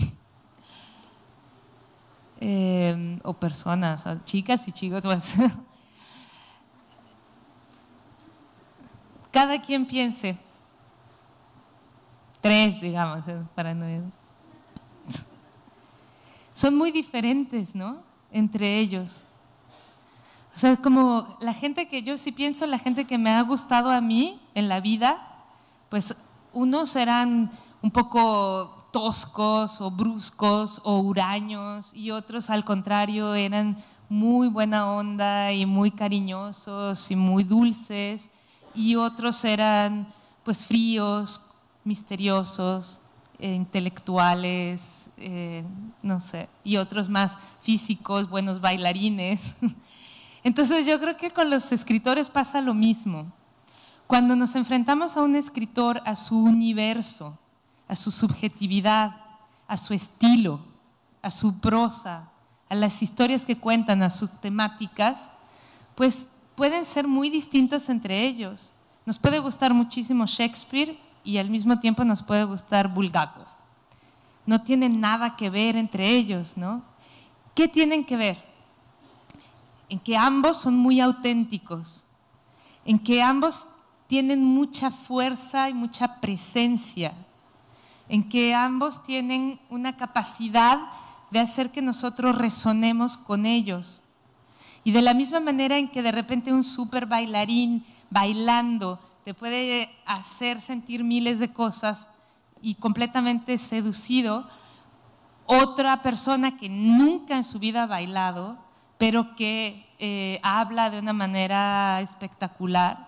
eh, o personas, o chicas y chicos. Pues. Cada quien piense. Tres, digamos, para no... Son muy diferentes, ¿no? Entre ellos. O sea, es como la gente que yo sí pienso, la gente que me ha gustado a mí en la vida, pues unos eran un poco toscos o bruscos o huraños y otros al contrario eran muy buena onda y muy cariñosos y muy dulces y otros eran pues fríos, misteriosos, eh, intelectuales, eh, no sé, y otros más físicos, buenos bailarines. Entonces yo creo que con los escritores pasa lo mismo. Cuando nos enfrentamos a un escritor, a su universo, a su subjetividad, a su estilo, a su prosa, a las historias que cuentan, a sus temáticas, pues pueden ser muy distintos entre ellos. Nos puede gustar muchísimo Shakespeare y al mismo tiempo nos puede gustar Bulgakov. No tienen nada que ver entre ellos, ¿no? ¿Qué tienen que ver? En que ambos son muy auténticos, en que ambos tienen mucha fuerza y mucha presencia, en que ambos tienen una capacidad de hacer que nosotros resonemos con ellos. Y de la misma manera en que de repente un súper bailarín bailando te puede hacer sentir miles de cosas y completamente seducido, otra persona que nunca en su vida ha bailado, pero que eh, habla de una manera espectacular,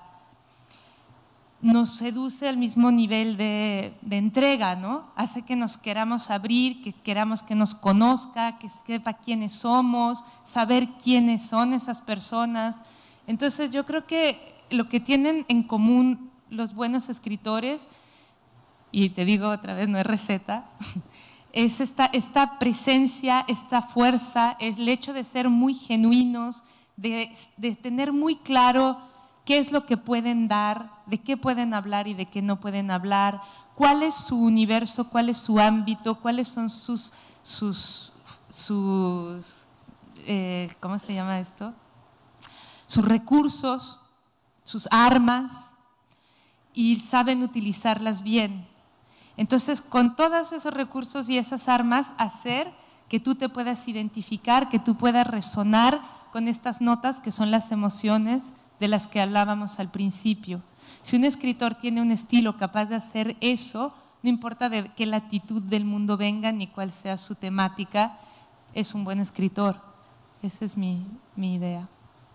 nos seduce al mismo nivel de, de entrega, ¿no? Hace que nos queramos abrir, que queramos que nos conozca, que sepa quiénes somos, saber quiénes son esas personas. Entonces yo creo que lo que tienen en común los buenos escritores, y te digo otra vez, no es receta, es esta, esta presencia, esta fuerza, es el hecho de ser muy genuinos, de, de tener muy claro qué es lo que pueden dar, de qué pueden hablar y de qué no pueden hablar, cuál es su universo, cuál es su ámbito, cuáles son sus, sus, sus eh, ¿cómo se llama esto? Sus recursos, sus armas, y saben utilizarlas bien. Entonces, con todos esos recursos y esas armas, hacer que tú te puedas identificar, que tú puedas resonar con estas notas que son las emociones de las que hablábamos al principio. Si un escritor tiene un estilo capaz de hacer eso, no importa de qué latitud del mundo venga ni cuál sea su temática, es un buen escritor. Esa es mi, mi idea.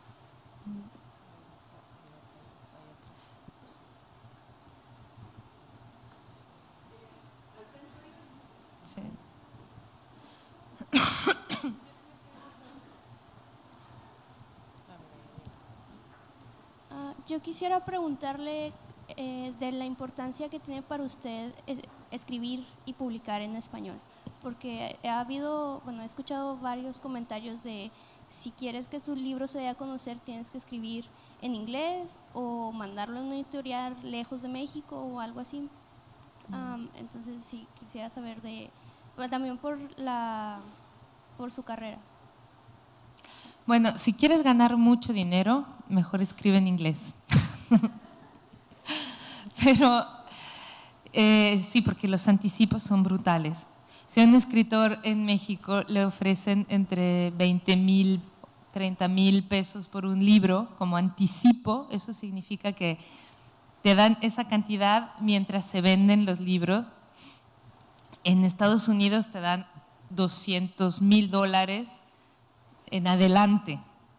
Sí. Uh, yo quisiera preguntarle eh, de la importancia que tiene para usted eh, escribir y publicar en español, porque ha habido, bueno, he escuchado varios comentarios de si quieres que tu libro se dé a conocer tienes que escribir en inglés o mandarlo a una editorial lejos de México o algo así. Um, entonces sí, quisiera saber de, bueno, también por, la, por su carrera. Bueno, si quieres ganar mucho dinero, mejor escribe en inglés. Pero eh, sí, porque los anticipos son brutales. Si a un escritor en México le ofrecen entre veinte mil, treinta mil pesos por un libro como anticipo, eso significa que te dan esa cantidad mientras se venden los libros. en Estados Unidos te dan doscientos mil dólares en adelante.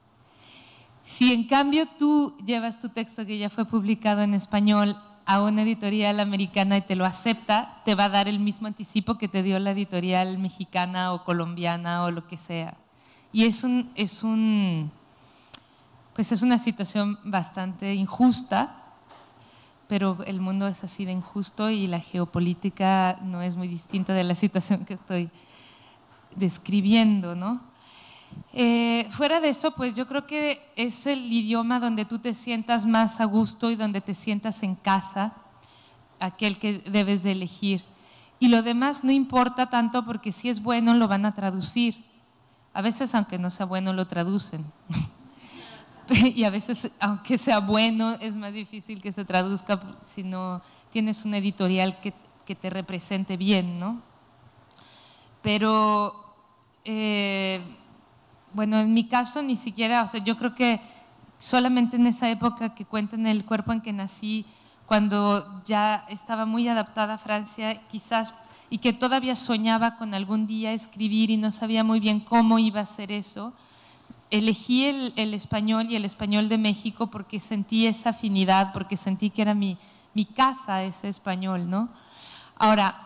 Si en cambio tú llevas tu texto que ya fue publicado en español a una editorial americana y te lo acepta, te va a dar el mismo anticipo que te dio la editorial mexicana o colombiana o lo que sea. Y es un, es un, pues es una situación bastante injusta, pero el mundo es así de injusto y la geopolítica no es muy distinta de la situación que estoy describiendo, ¿no? Eh, fuera de eso, pues yo creo que es el idioma donde tú te sientas más a gusto y donde te sientas en casa, aquel que debes de elegir. Y lo demás no importa tanto porque si es bueno lo van a traducir. A veces, aunque no sea bueno, lo traducen. Y a veces, aunque sea bueno, es más difícil que se traduzca si no tienes una editorial que, que te represente bien, ¿no? Pero, eh, bueno, en mi caso ni siquiera, o sea, yo creo que solamente en esa época que cuento en El cuerpo en que nací, cuando ya estaba muy adaptada a Francia, quizás, y que todavía soñaba con algún día escribir y no sabía muy bien cómo iba a hacer eso, elegí el, el español y el español de México porque sentí esa afinidad, porque sentí que era mi, mi casa ese español, ¿no? Ahora,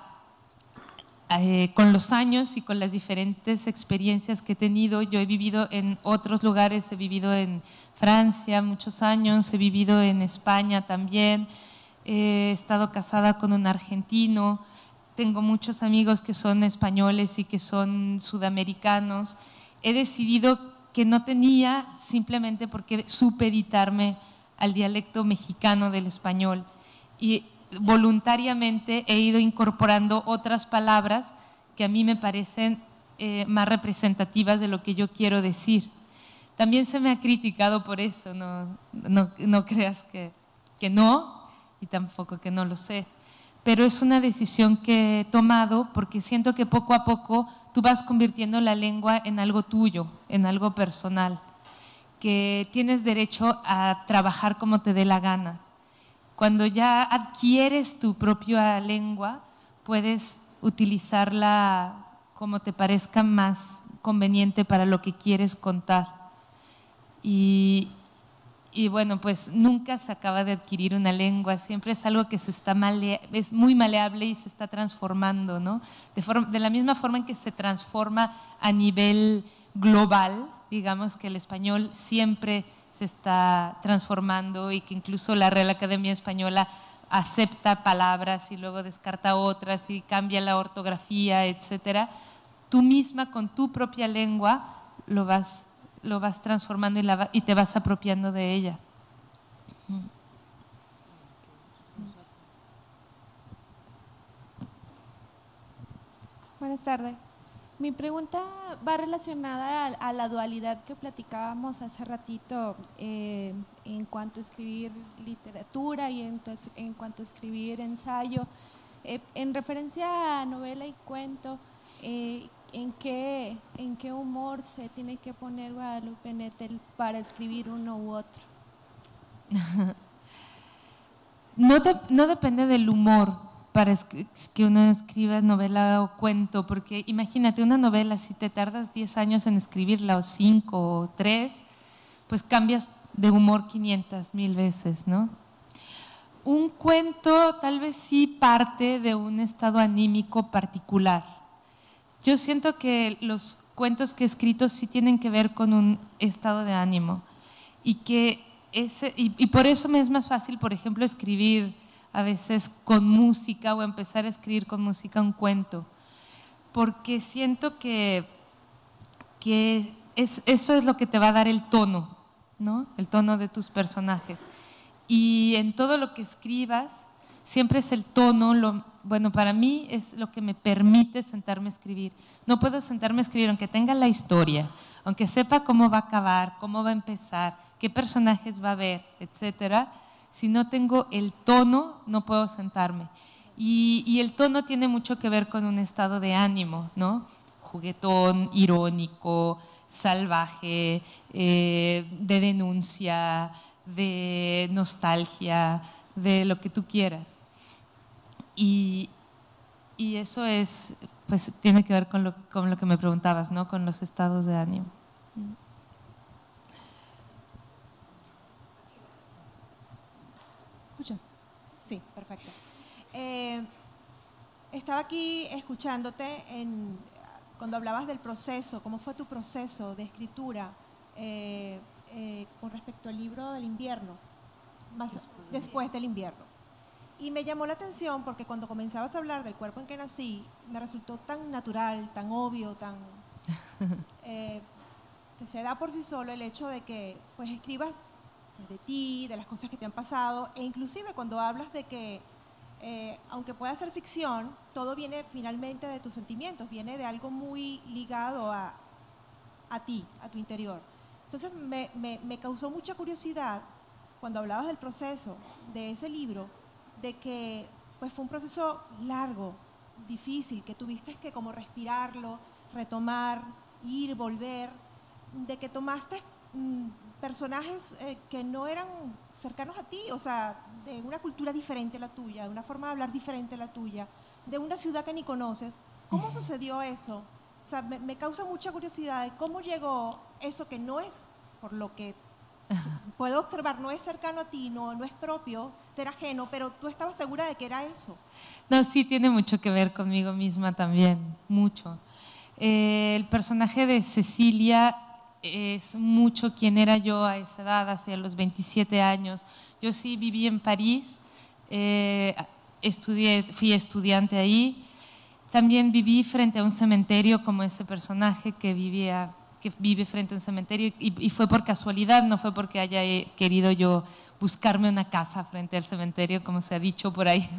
eh, con los años y con las diferentes experiencias que he tenido, yo he vivido en otros lugares, he vivido en Francia muchos años, he vivido en España también, he estado casada con un argentino, tengo muchos amigos que son españoles y que son sudamericanos. He decidido que no tenía simplemente porque supeditarme al dialecto mexicano del español y voluntariamente he ido incorporando otras palabras que a mí me parecen eh, más representativas de lo que yo quiero decir. También se me ha criticado por eso, no, no, no creas que, que no y tampoco que no lo sé, pero es una decisión que he tomado porque siento que poco a poco tú vas convirtiendo la lengua en algo tuyo, en algo personal, que tienes derecho a trabajar como te dé la gana. Cuando ya adquieres tu propia lengua, puedes utilizarla como te parezca más conveniente para lo que quieres contar. Y, y bueno, pues nunca se acaba de adquirir una lengua, siempre es algo que se está malea, es muy maleable y se está transformando, ¿no? De, forma, de la misma forma en que se transforma a nivel global, digamos que el español siempre se está transformando y que incluso la Real Academia Española acepta palabras y luego descarta otras y cambia la ortografía, etcétera. Tú misma con tu propia lengua lo vas, lo vas transformando y, la, y te vas apropiando de ella. Buenas tardes. Mi pregunta va relacionada a, a la dualidad que platicábamos hace ratito eh, en cuanto a escribir literatura y en, en cuanto a escribir ensayo. Eh, en referencia a novela y cuento, eh, ¿en, qué, ¿en qué humor se tiene que poner Guadalupe Nettel para escribir uno u otro? No, de, no depende del humor para que uno escriba novela o cuento, porque imagínate una novela, si te tardas diez años en escribirla o cinco o tres, pues cambias de humor quinientas mil veces, ¿no? Un cuento tal vez sí parte de un estado anímico particular. Yo siento que los cuentos que he escrito sí tienen que ver con un estado de ánimo y que ese, y, y por eso me es más fácil, por ejemplo, escribir a veces con música o empezar a escribir con música un cuento, porque siento que, que es, eso es lo que te va a dar el tono, ¿no? El tono de tus personajes. Y en todo lo que escribas, siempre es el tono, lo, bueno, para mí es lo que me permite sentarme a escribir. No puedo sentarme a escribir aunque tenga la historia, aunque sepa cómo va a acabar, cómo va a empezar, qué personajes va a haber, etcétera. Si no tengo el tono, no puedo sentarme. Y, y el tono tiene mucho que ver con un estado de ánimo, ¿no? Juguetón, irónico, salvaje, eh, de denuncia, de nostalgia, de lo que tú quieras. Y, y eso es, pues tiene que ver con lo, con lo que me preguntabas, ¿no? Con los estados de ánimo. ¿Escucha? Sí, perfecto. Eh, estaba aquí escuchándote en, cuando hablabas del proceso, cómo fue tu proceso de escritura eh, eh, con respecto al libro del invierno, más después, después del invierno. Y me llamó la atención porque cuando comenzabas a hablar del cuerpo en que nací, me resultó tan natural, tan obvio, tan eh, que se da por sí solo el hecho de que pues escribas de ti, de las cosas que te han pasado, e inclusive cuando hablas de que eh, aunque pueda ser ficción, todo viene finalmente de tus sentimientos, viene de algo muy ligado a, a ti, a tu interior. Entonces me, me, me causó mucha curiosidad cuando hablabas del proceso de ese libro, de que pues fue un proceso largo, difícil, que tuviste que como respirarlo, retomar, ir, volver, de que tomaste mmm, personajes eh, que no eran cercanos a ti, o sea, de una cultura diferente a la tuya, de una forma de hablar diferente a la tuya, de una ciudad que ni conoces. ¿Cómo sucedió eso? O sea, me, me causa mucha curiosidad de cómo llegó eso que no es, por lo que puedo observar, no es cercano a ti, no, no es propio, te era ajeno, pero tú estabas segura de que era eso. No, sí tiene mucho que ver conmigo misma también, mucho. Eh, el personaje de Cecilia es mucho quien era yo a esa edad, hacia los veintisiete años. Yo sí viví en París, eh, estudié, fui estudiante ahí. También viví frente a un cementerio como ese personaje que vivía, que vive frente a un cementerio y, y fue por casualidad, no fue porque haya querido yo buscarme una casa frente al cementerio, como se ha dicho por ahí.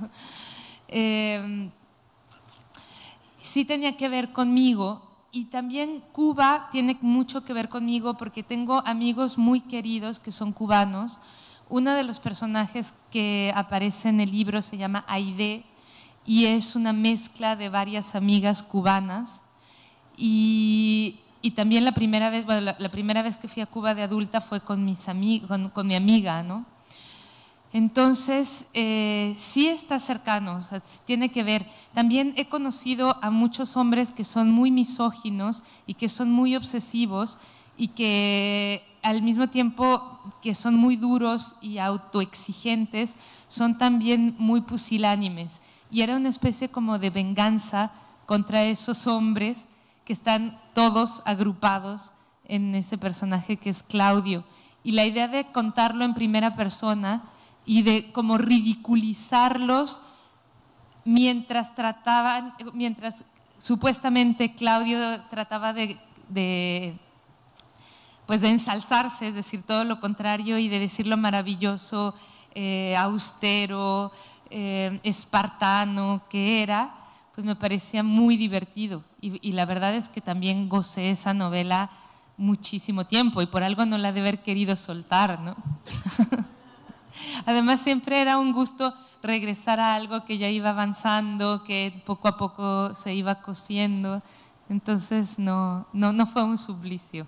eh, sí tenía que ver conmigo. Y también Cuba tiene mucho que ver conmigo porque tengo amigos muy queridos que son cubanos. Uno de los personajes que aparece en el libro se llama Aide y es una mezcla de varias amigas cubanas. Y, y también la primera vez, bueno, la, la primera vez que fui a Cuba de adulta fue con, mis amig con, con mi amiga, ¿no? Entonces, eh, sí está cercano, o sea, tiene que ver. También he conocido a muchos hombres que son muy misóginos y que son muy obsesivos y que al mismo tiempo que son muy duros y autoexigentes, son también muy pusilánimes. Y era una especie como de venganza contra esos hombres que están todos agrupados en ese personaje que es Claudio. Y la idea de contarlo en primera persona y de como ridiculizarlos mientras trataban, mientras supuestamente Claudio trataba de, de, pues de ensalzarse, es decir, todo lo contrario y de decir lo maravilloso, eh, austero, eh, espartano que era, pues me parecía muy divertido y, y la verdad es que también gocé esa novela muchísimo tiempo y por algo no la de haber querido soltar, ¿no? Además siempre era un gusto regresar a algo que ya iba avanzando, que poco a poco se iba cosiendo, entonces no, no, no fue un suplicio.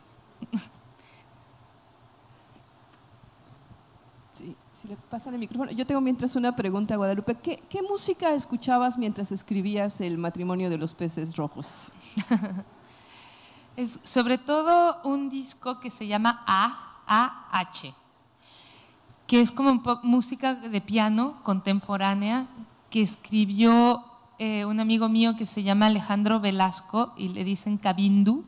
Sí, si le pasan el micrófono. Yo tengo mientras una pregunta, Guadalupe. ¿Qué, qué música escuchabas mientras escribías El matrimonio de los peces rojos? Es sobre todo un disco que se llama A, A H, que es como un música de piano contemporánea que escribió eh, un amigo mío que se llama Alejandro Velasco y le dicen Cabindu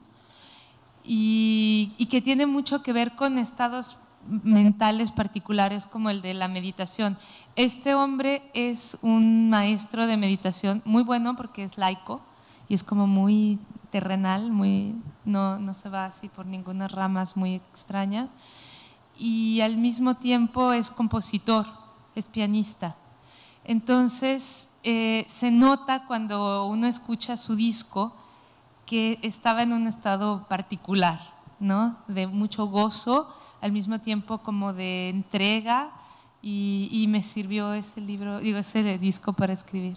y, y que tiene mucho que ver con estados mentales particulares como el de la meditación. Este hombre es un maestro de meditación muy bueno porque es laico y es como muy terrenal, muy, no, no se va así por ninguna ramas muy extraña. Y al mismo tiempo es compositor, es pianista. Entonces eh, se nota cuando uno escucha su disco que estaba en un estado particular, ¿no? De mucho gozo, al mismo tiempo como de entrega y, y me sirvió ese libro, digo, ese disco para escribir.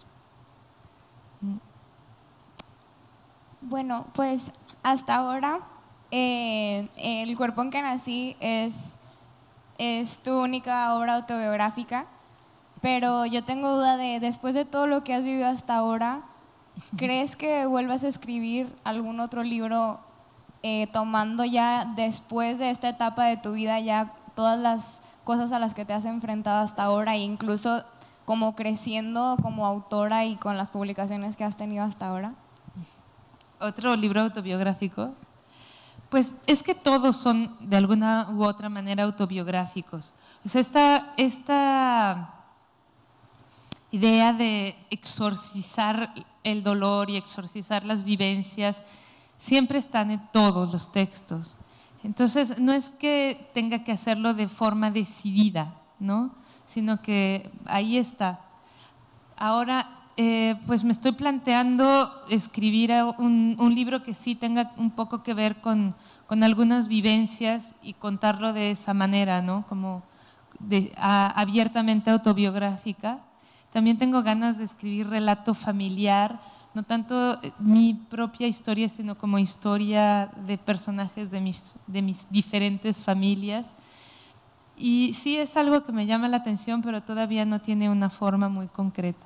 Bueno, pues hasta ahora eh, El cuerpo en que nací es... es tu única obra autobiográfica, pero yo tengo duda de, después de todo lo que has vivido hasta ahora, ¿crees que vuelvas a escribir algún otro libro eh, tomando ya después de esta etapa de tu vida ya todas las cosas a las que te has enfrentado hasta ahora e incluso como creciendo como autora y con las publicaciones que has tenido hasta ahora? ¿Otro libro autobiográfico? Pues es que todos son de alguna u otra manera autobiográficos. O sea, esta, esta idea de exorcizar el dolor y exorcizar las vivencias siempre están en todos los textos. Entonces, no es que tenga que hacerlo de forma decidida, ¿no? Sino que ahí está. Ahora, eh, pues me estoy planteando escribir un, un libro que sí tenga un poco que ver con, con algunas vivencias y contarlo de esa manera, ¿no? Como de, a, abiertamente autobiográfica. También tengo ganas de escribir relato familiar, no tanto mi propia historia, sino como historia de personajes de mis, de mis diferentes familias. Y sí es algo que me llama la atención, pero todavía no tiene una forma muy concreta.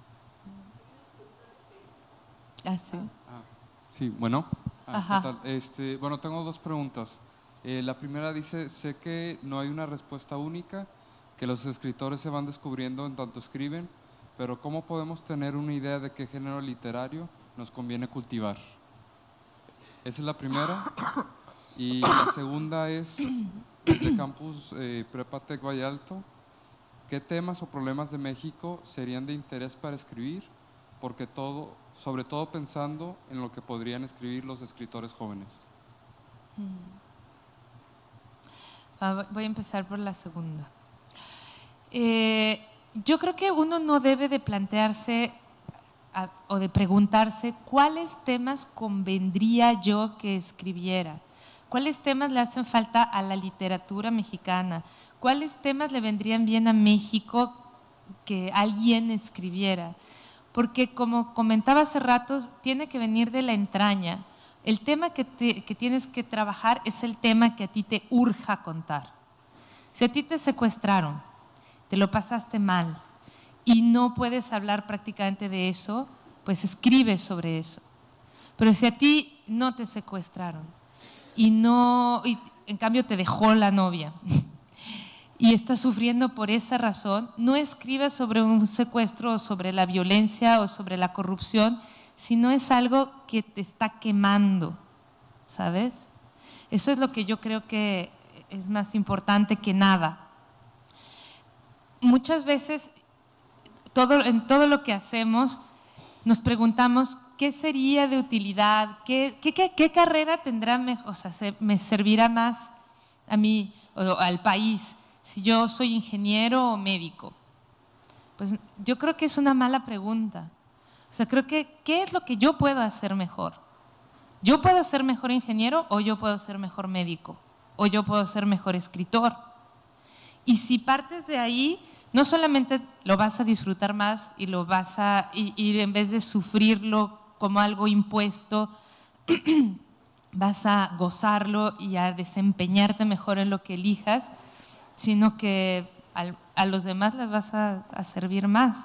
Ah, sí. Ah, sí, bueno. Ah, Ajá. ¿qué tal? Este, bueno, tengo dos preguntas. Eh, la primera dice, sé que no hay una respuesta única, que los escritores se van descubriendo en tanto escriben, pero ¿cómo podemos tener una idea de qué género literario nos conviene cultivar? Esa es la primera. Y la segunda es, desde Campus eh, Prepa Tec Valle Alto, ¿qué temas o problemas de México serían de interés para escribir? Porque todo, sobre todo pensando en lo que podrían escribir los escritores jóvenes. Voy a empezar por la segunda. Eh, yo creo que uno no debe de plantearse a, o de preguntarse cuáles temas convendría yo que escribiera, cuáles temas le hacen falta a la literatura mexicana, cuáles temas le vendrían bien a México que alguien escribiera. Porque como comentaba hace rato, tiene que venir de la entraña. El tema que, te, que tienes que trabajar es el tema que a ti te urja contar. Si a ti te secuestraron, te lo pasaste mal y no puedes hablar prácticamente de eso, pues escribe sobre eso. Pero si a ti no te secuestraron y, no, y en cambio te dejó la novia y estás sufriendo por esa razón, no escribas sobre un secuestro o sobre la violencia o sobre la corrupción, sino es algo que te está quemando, ¿sabes? Eso es lo que yo creo que es más importante que nada. Muchas veces, todo, en todo lo que hacemos, nos preguntamos qué sería de utilidad, qué, qué, qué, qué carrera tendrá, mejor, o sea, se, me servirá más a mí o al país, si yo soy ingeniero o médico. Pues yo creo que es una mala pregunta. O sea, creo que, ¿qué es lo que yo puedo hacer mejor? ¿Yo puedo ser mejor ingeniero o yo puedo ser mejor médico? ¿O yo puedo ser mejor escritor? Y si partes de ahí, no solamente lo vas a disfrutar más y lo vas a, y, y en vez de sufrirlo como algo impuesto, vas a gozarlo y a desempeñarte mejor en lo que elijas, sino que a, a los demás les vas a, a servir más.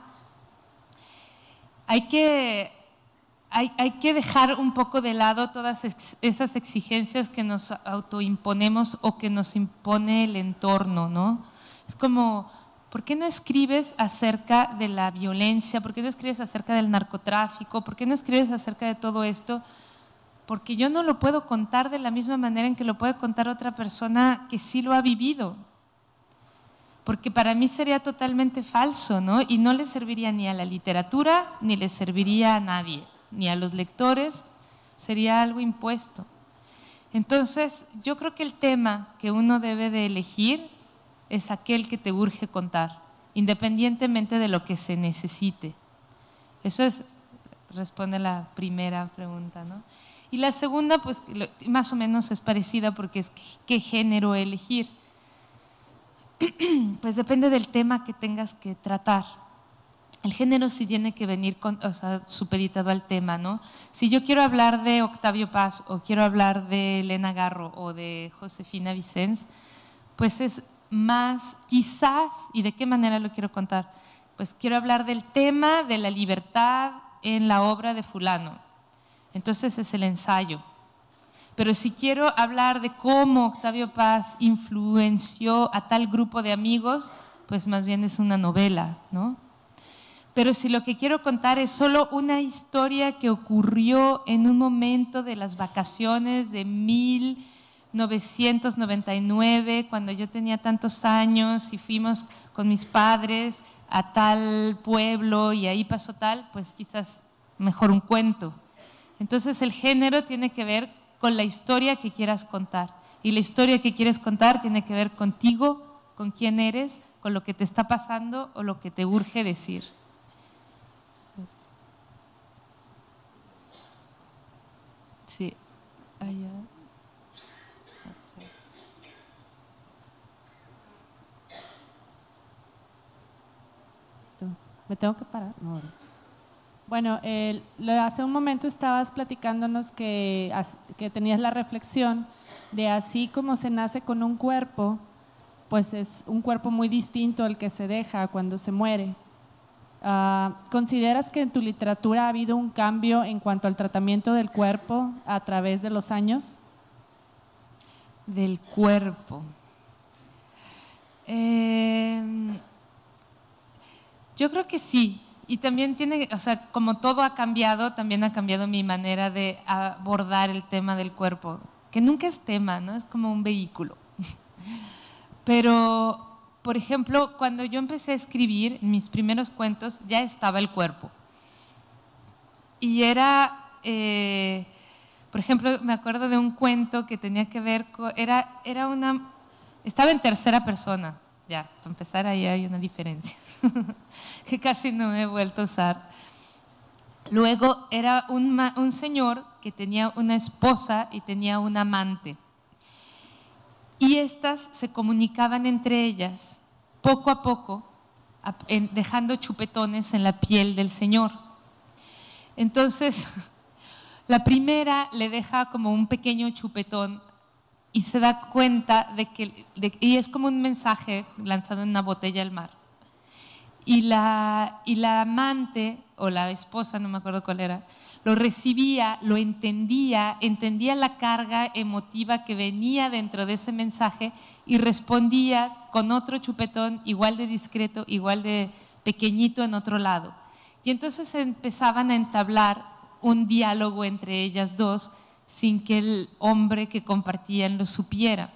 Hay que, hay, hay que dejar un poco de lado todas ex, esas exigencias que nos autoimponemos o que nos impone el entorno, ¿no? Es como, ¿por qué no escribes acerca de la violencia? ¿Por qué no escribes acerca del narcotráfico? ¿Por qué no escribes acerca de todo esto? Porque yo no lo puedo contar de la misma manera en que lo puede contar otra persona que sí lo ha vivido. Porque para mí sería totalmente falso, ¿no? Y no le serviría ni a la literatura, ni le serviría a nadie, ni a los lectores, sería algo impuesto. Entonces, yo creo que el tema que uno debe de elegir es aquel que te urge contar, independientemente de lo que se necesite. Eso es, responde la primera pregunta, ¿no? Y la segunda, pues más o menos es parecida porque es qué género elegir. Pues depende del tema que tengas que tratar. El género sí tiene que venir con, o sea, supeditado al tema, ¿no? Si yo quiero hablar de Octavio Paz o quiero hablar de Elena Garro o de Josefina Vicens, pues es más, quizás, ¿y de qué manera lo quiero contar? pues quiero hablar del tema de la libertad en la obra de fulano. Entonces es el ensayo. Pero si quiero hablar de cómo Octavio Paz influenció a tal grupo de amigos, pues más bien es una novela, ¿no? Pero si lo que quiero contar es solo una historia que ocurrió en un momento de las vacaciones de mil novecientos noventa y nueve, cuando yo tenía tantos años y fuimos con mis padres a tal pueblo y ahí pasó tal, pues quizás mejor un cuento. Entonces el género tiene que ver con la historia que quieras contar, y la historia que quieres contar tiene que ver contigo, con quién eres, con lo que te está pasando o lo que te urge decir. Sí, allá. ¿Me tengo que parar? No. Bueno, eh, hace un momento estabas platicándonos que, que tenías la reflexión de así como se nace con un cuerpo, pues es un cuerpo muy distinto al que se deja cuando se muere. Uh, ¿Consideras que en tu literatura ha habido un cambio en cuanto al tratamiento del cuerpo a través de los años? Del cuerpo. Eh, yo creo que sí. Y también tiene, o sea, como todo ha cambiado, también ha cambiado mi manera de abordar el tema del cuerpo, que nunca es tema, ¿no? Es como un vehículo. Pero, por ejemplo, cuando yo empecé a escribir, en mis primeros cuentos ya estaba el cuerpo. Y era, eh, por ejemplo, me acuerdo de un cuento que tenía que ver con, era, era una, estaba en tercera persona. Ya, para empezar ahí hay una diferencia que casi no he vuelto a usar. Luego era un, un señor que tenía una esposa y tenía un amante. Y estas se comunicaban entre ellas poco a poco, dejando chupetones en la piel del señor. Entonces, la primera le deja como un pequeño chupetón y se da cuenta de que, de, y es como un mensaje lanzado en una botella al mar. Y la, y la amante, o la esposa, no me acuerdo cuál era, lo recibía, lo entendía, entendía la carga emotiva que venía dentro de ese mensaje y respondía con otro chupetón igual de discreto, igual de pequeñito en otro lado. Y entonces empezaban a entablar un diálogo entre ellas dos, sin que el hombre que compartían lo supiera.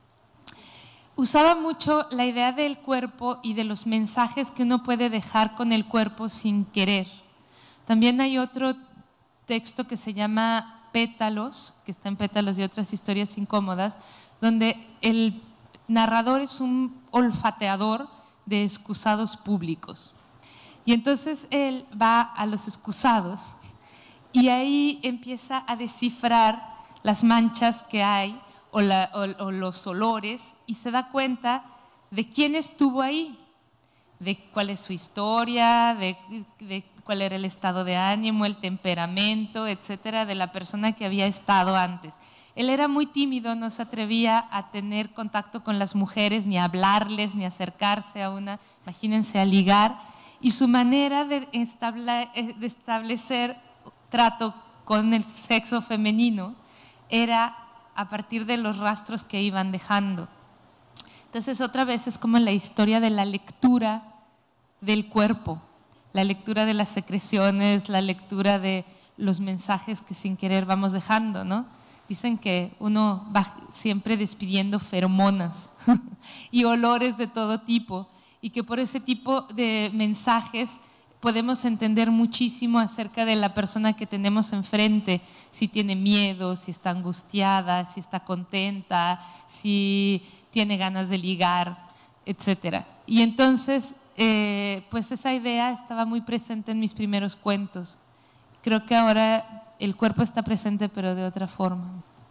Usaba mucho la idea del cuerpo y de los mensajes que uno puede dejar con el cuerpo sin querer. También hay otro texto que se llama Pétalos, que está en Pétalos y otras historias incómodas, donde el narrador es un olfateador de excusados públicos. Y entonces él va a los excusados y ahí empieza a descifrar las manchas que hay o, la, o, o los olores y se da cuenta de quién estuvo ahí, de cuál es su historia, de, de cuál era el estado de ánimo, el temperamento, etcétera, de la persona que había estado antes. Él era muy tímido, no se atrevía a tener contacto con las mujeres, ni a hablarles, ni a acercarse a una, imagínense, a ligar, y su manera de, estable, de establecer trato con el sexo femenino era a partir de los rastros que iban dejando. Entonces otra vez es como la historia de la lectura del cuerpo, la lectura de las secreciones, la lectura de los mensajes que sin querer vamos dejando, ¿no? Dicen que uno va siempre despidiendo feromonas y olores de todo tipo y que por ese tipo de mensajes podemos entender muchísimo acerca de la persona que tenemos enfrente, si tiene miedo, si está angustiada, si está contenta, si tiene ganas de ligar, etcétera. Y entonces, eh, pues esa idea estaba muy presente en mis primeros cuentos. Creo que ahora el cuerpo está presente, pero de otra forma.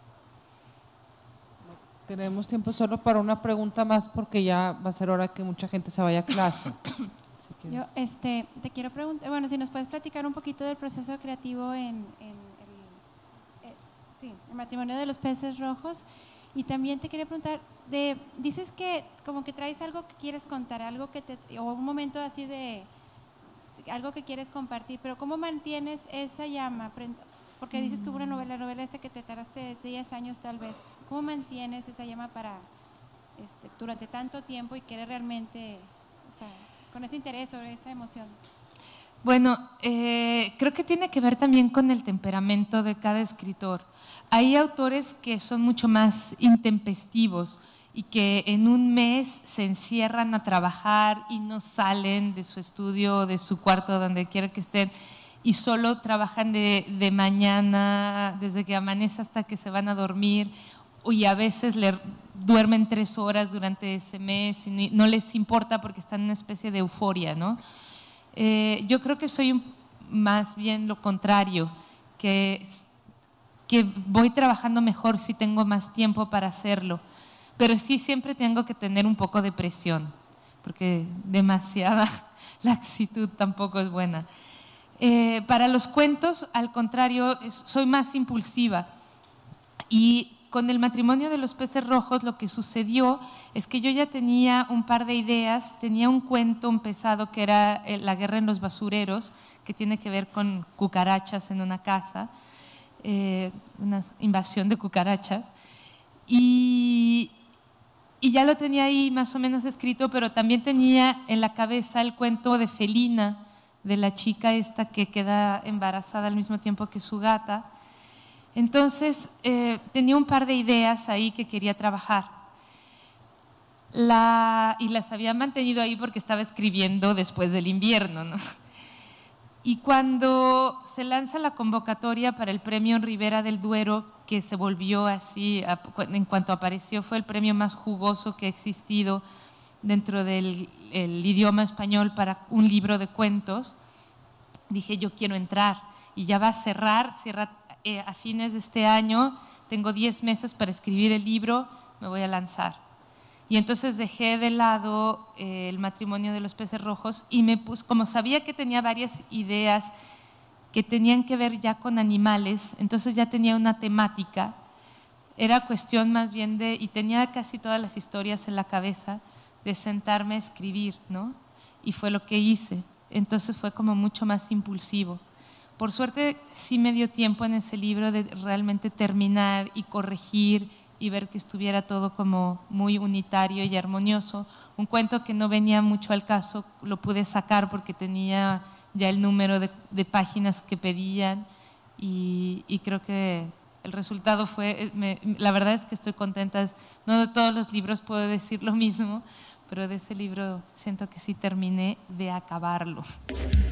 Tenemos tiempo solo para una pregunta más porque ya va a ser hora que mucha gente se vaya a clase. Yo este, te quiero preguntar, bueno, si nos puedes platicar un poquito del proceso creativo en, en el, eh, sí, el matrimonio de los peces rojos. Y también te quería preguntar, de, dices que como que traes algo que quieres contar, algo que te, o un momento así de, algo que quieres compartir, pero ¿cómo mantienes esa llama? Porque dices que hubo una novela, la novela esta que te tardaste diez años tal vez. ¿Cómo mantienes esa llama para este, durante tanto tiempo y querer realmente, o sea, con ese interés o esa emoción? Bueno, eh, creo que tiene que ver también con el temperamento de cada escritor. Hay autores que son mucho más intempestivos y que en un mes se encierran a trabajar y no salen de su estudio o de su cuarto, donde quiera que estén, y solo trabajan de, de mañana, desde que amanece hasta que se van a dormir, y a veces le duermen tres horas durante ese mes y no les importa porque están en una especie de euforia, ¿no? Eh, yo creo que soy un, más bien lo contrario, que, que voy trabajando mejor si tengo más tiempo para hacerlo, pero sí siempre tengo que tener un poco de presión, porque demasiada laxitud tampoco es buena. Eh, para los cuentos, al contrario, soy más impulsiva, y con el matrimonio de los peces rojos lo que sucedió es que yo ya tenía un par de ideas, tenía un cuento empezado que era La guerra en los basureros, que tiene que ver con cucarachas en una casa, eh, una invasión de cucarachas, y, y ya lo tenía ahí más o menos escrito, pero también tenía en la cabeza el cuento de Felina, de la chica esta que queda embarazada al mismo tiempo que su gata. Entonces, eh, tenía un par de ideas ahí que quería trabajar. La, y las había mantenido ahí porque estaba escribiendo después del invierno, ¿no? Y cuando se lanza la convocatoria para el premio Ribera del Duero, que se volvió así, en cuanto apareció, fue el premio más jugoso que ha existido dentro del el idioma español para un libro de cuentos, dije, yo quiero entrar, y ya va a cerrar, cierra eh, a fines de este año, tengo diez meses para escribir el libro, me voy a lanzar. Y entonces dejé de lado eh, el matrimonio de los peces rojos y me puse, como sabía que tenía varias ideas que tenían que ver ya con animales, entonces ya tenía una temática, era cuestión más bien de, y tenía casi todas las historias en la cabeza, de sentarme a escribir, ¿no? Y fue lo que hice, entonces fue como mucho más impulsivo. Por suerte sí me dio tiempo en ese libro de realmente terminar y corregir y ver que estuviera todo como muy unitario y armonioso. Un cuento que no venía mucho al caso lo pude sacar porque tenía ya el número de, de páginas que pedían y, y creo que el resultado fue, me, la verdad es que estoy contenta, no de todos los libros puedo decir lo mismo, pero de ese libro siento que sí terminé de acabarlo.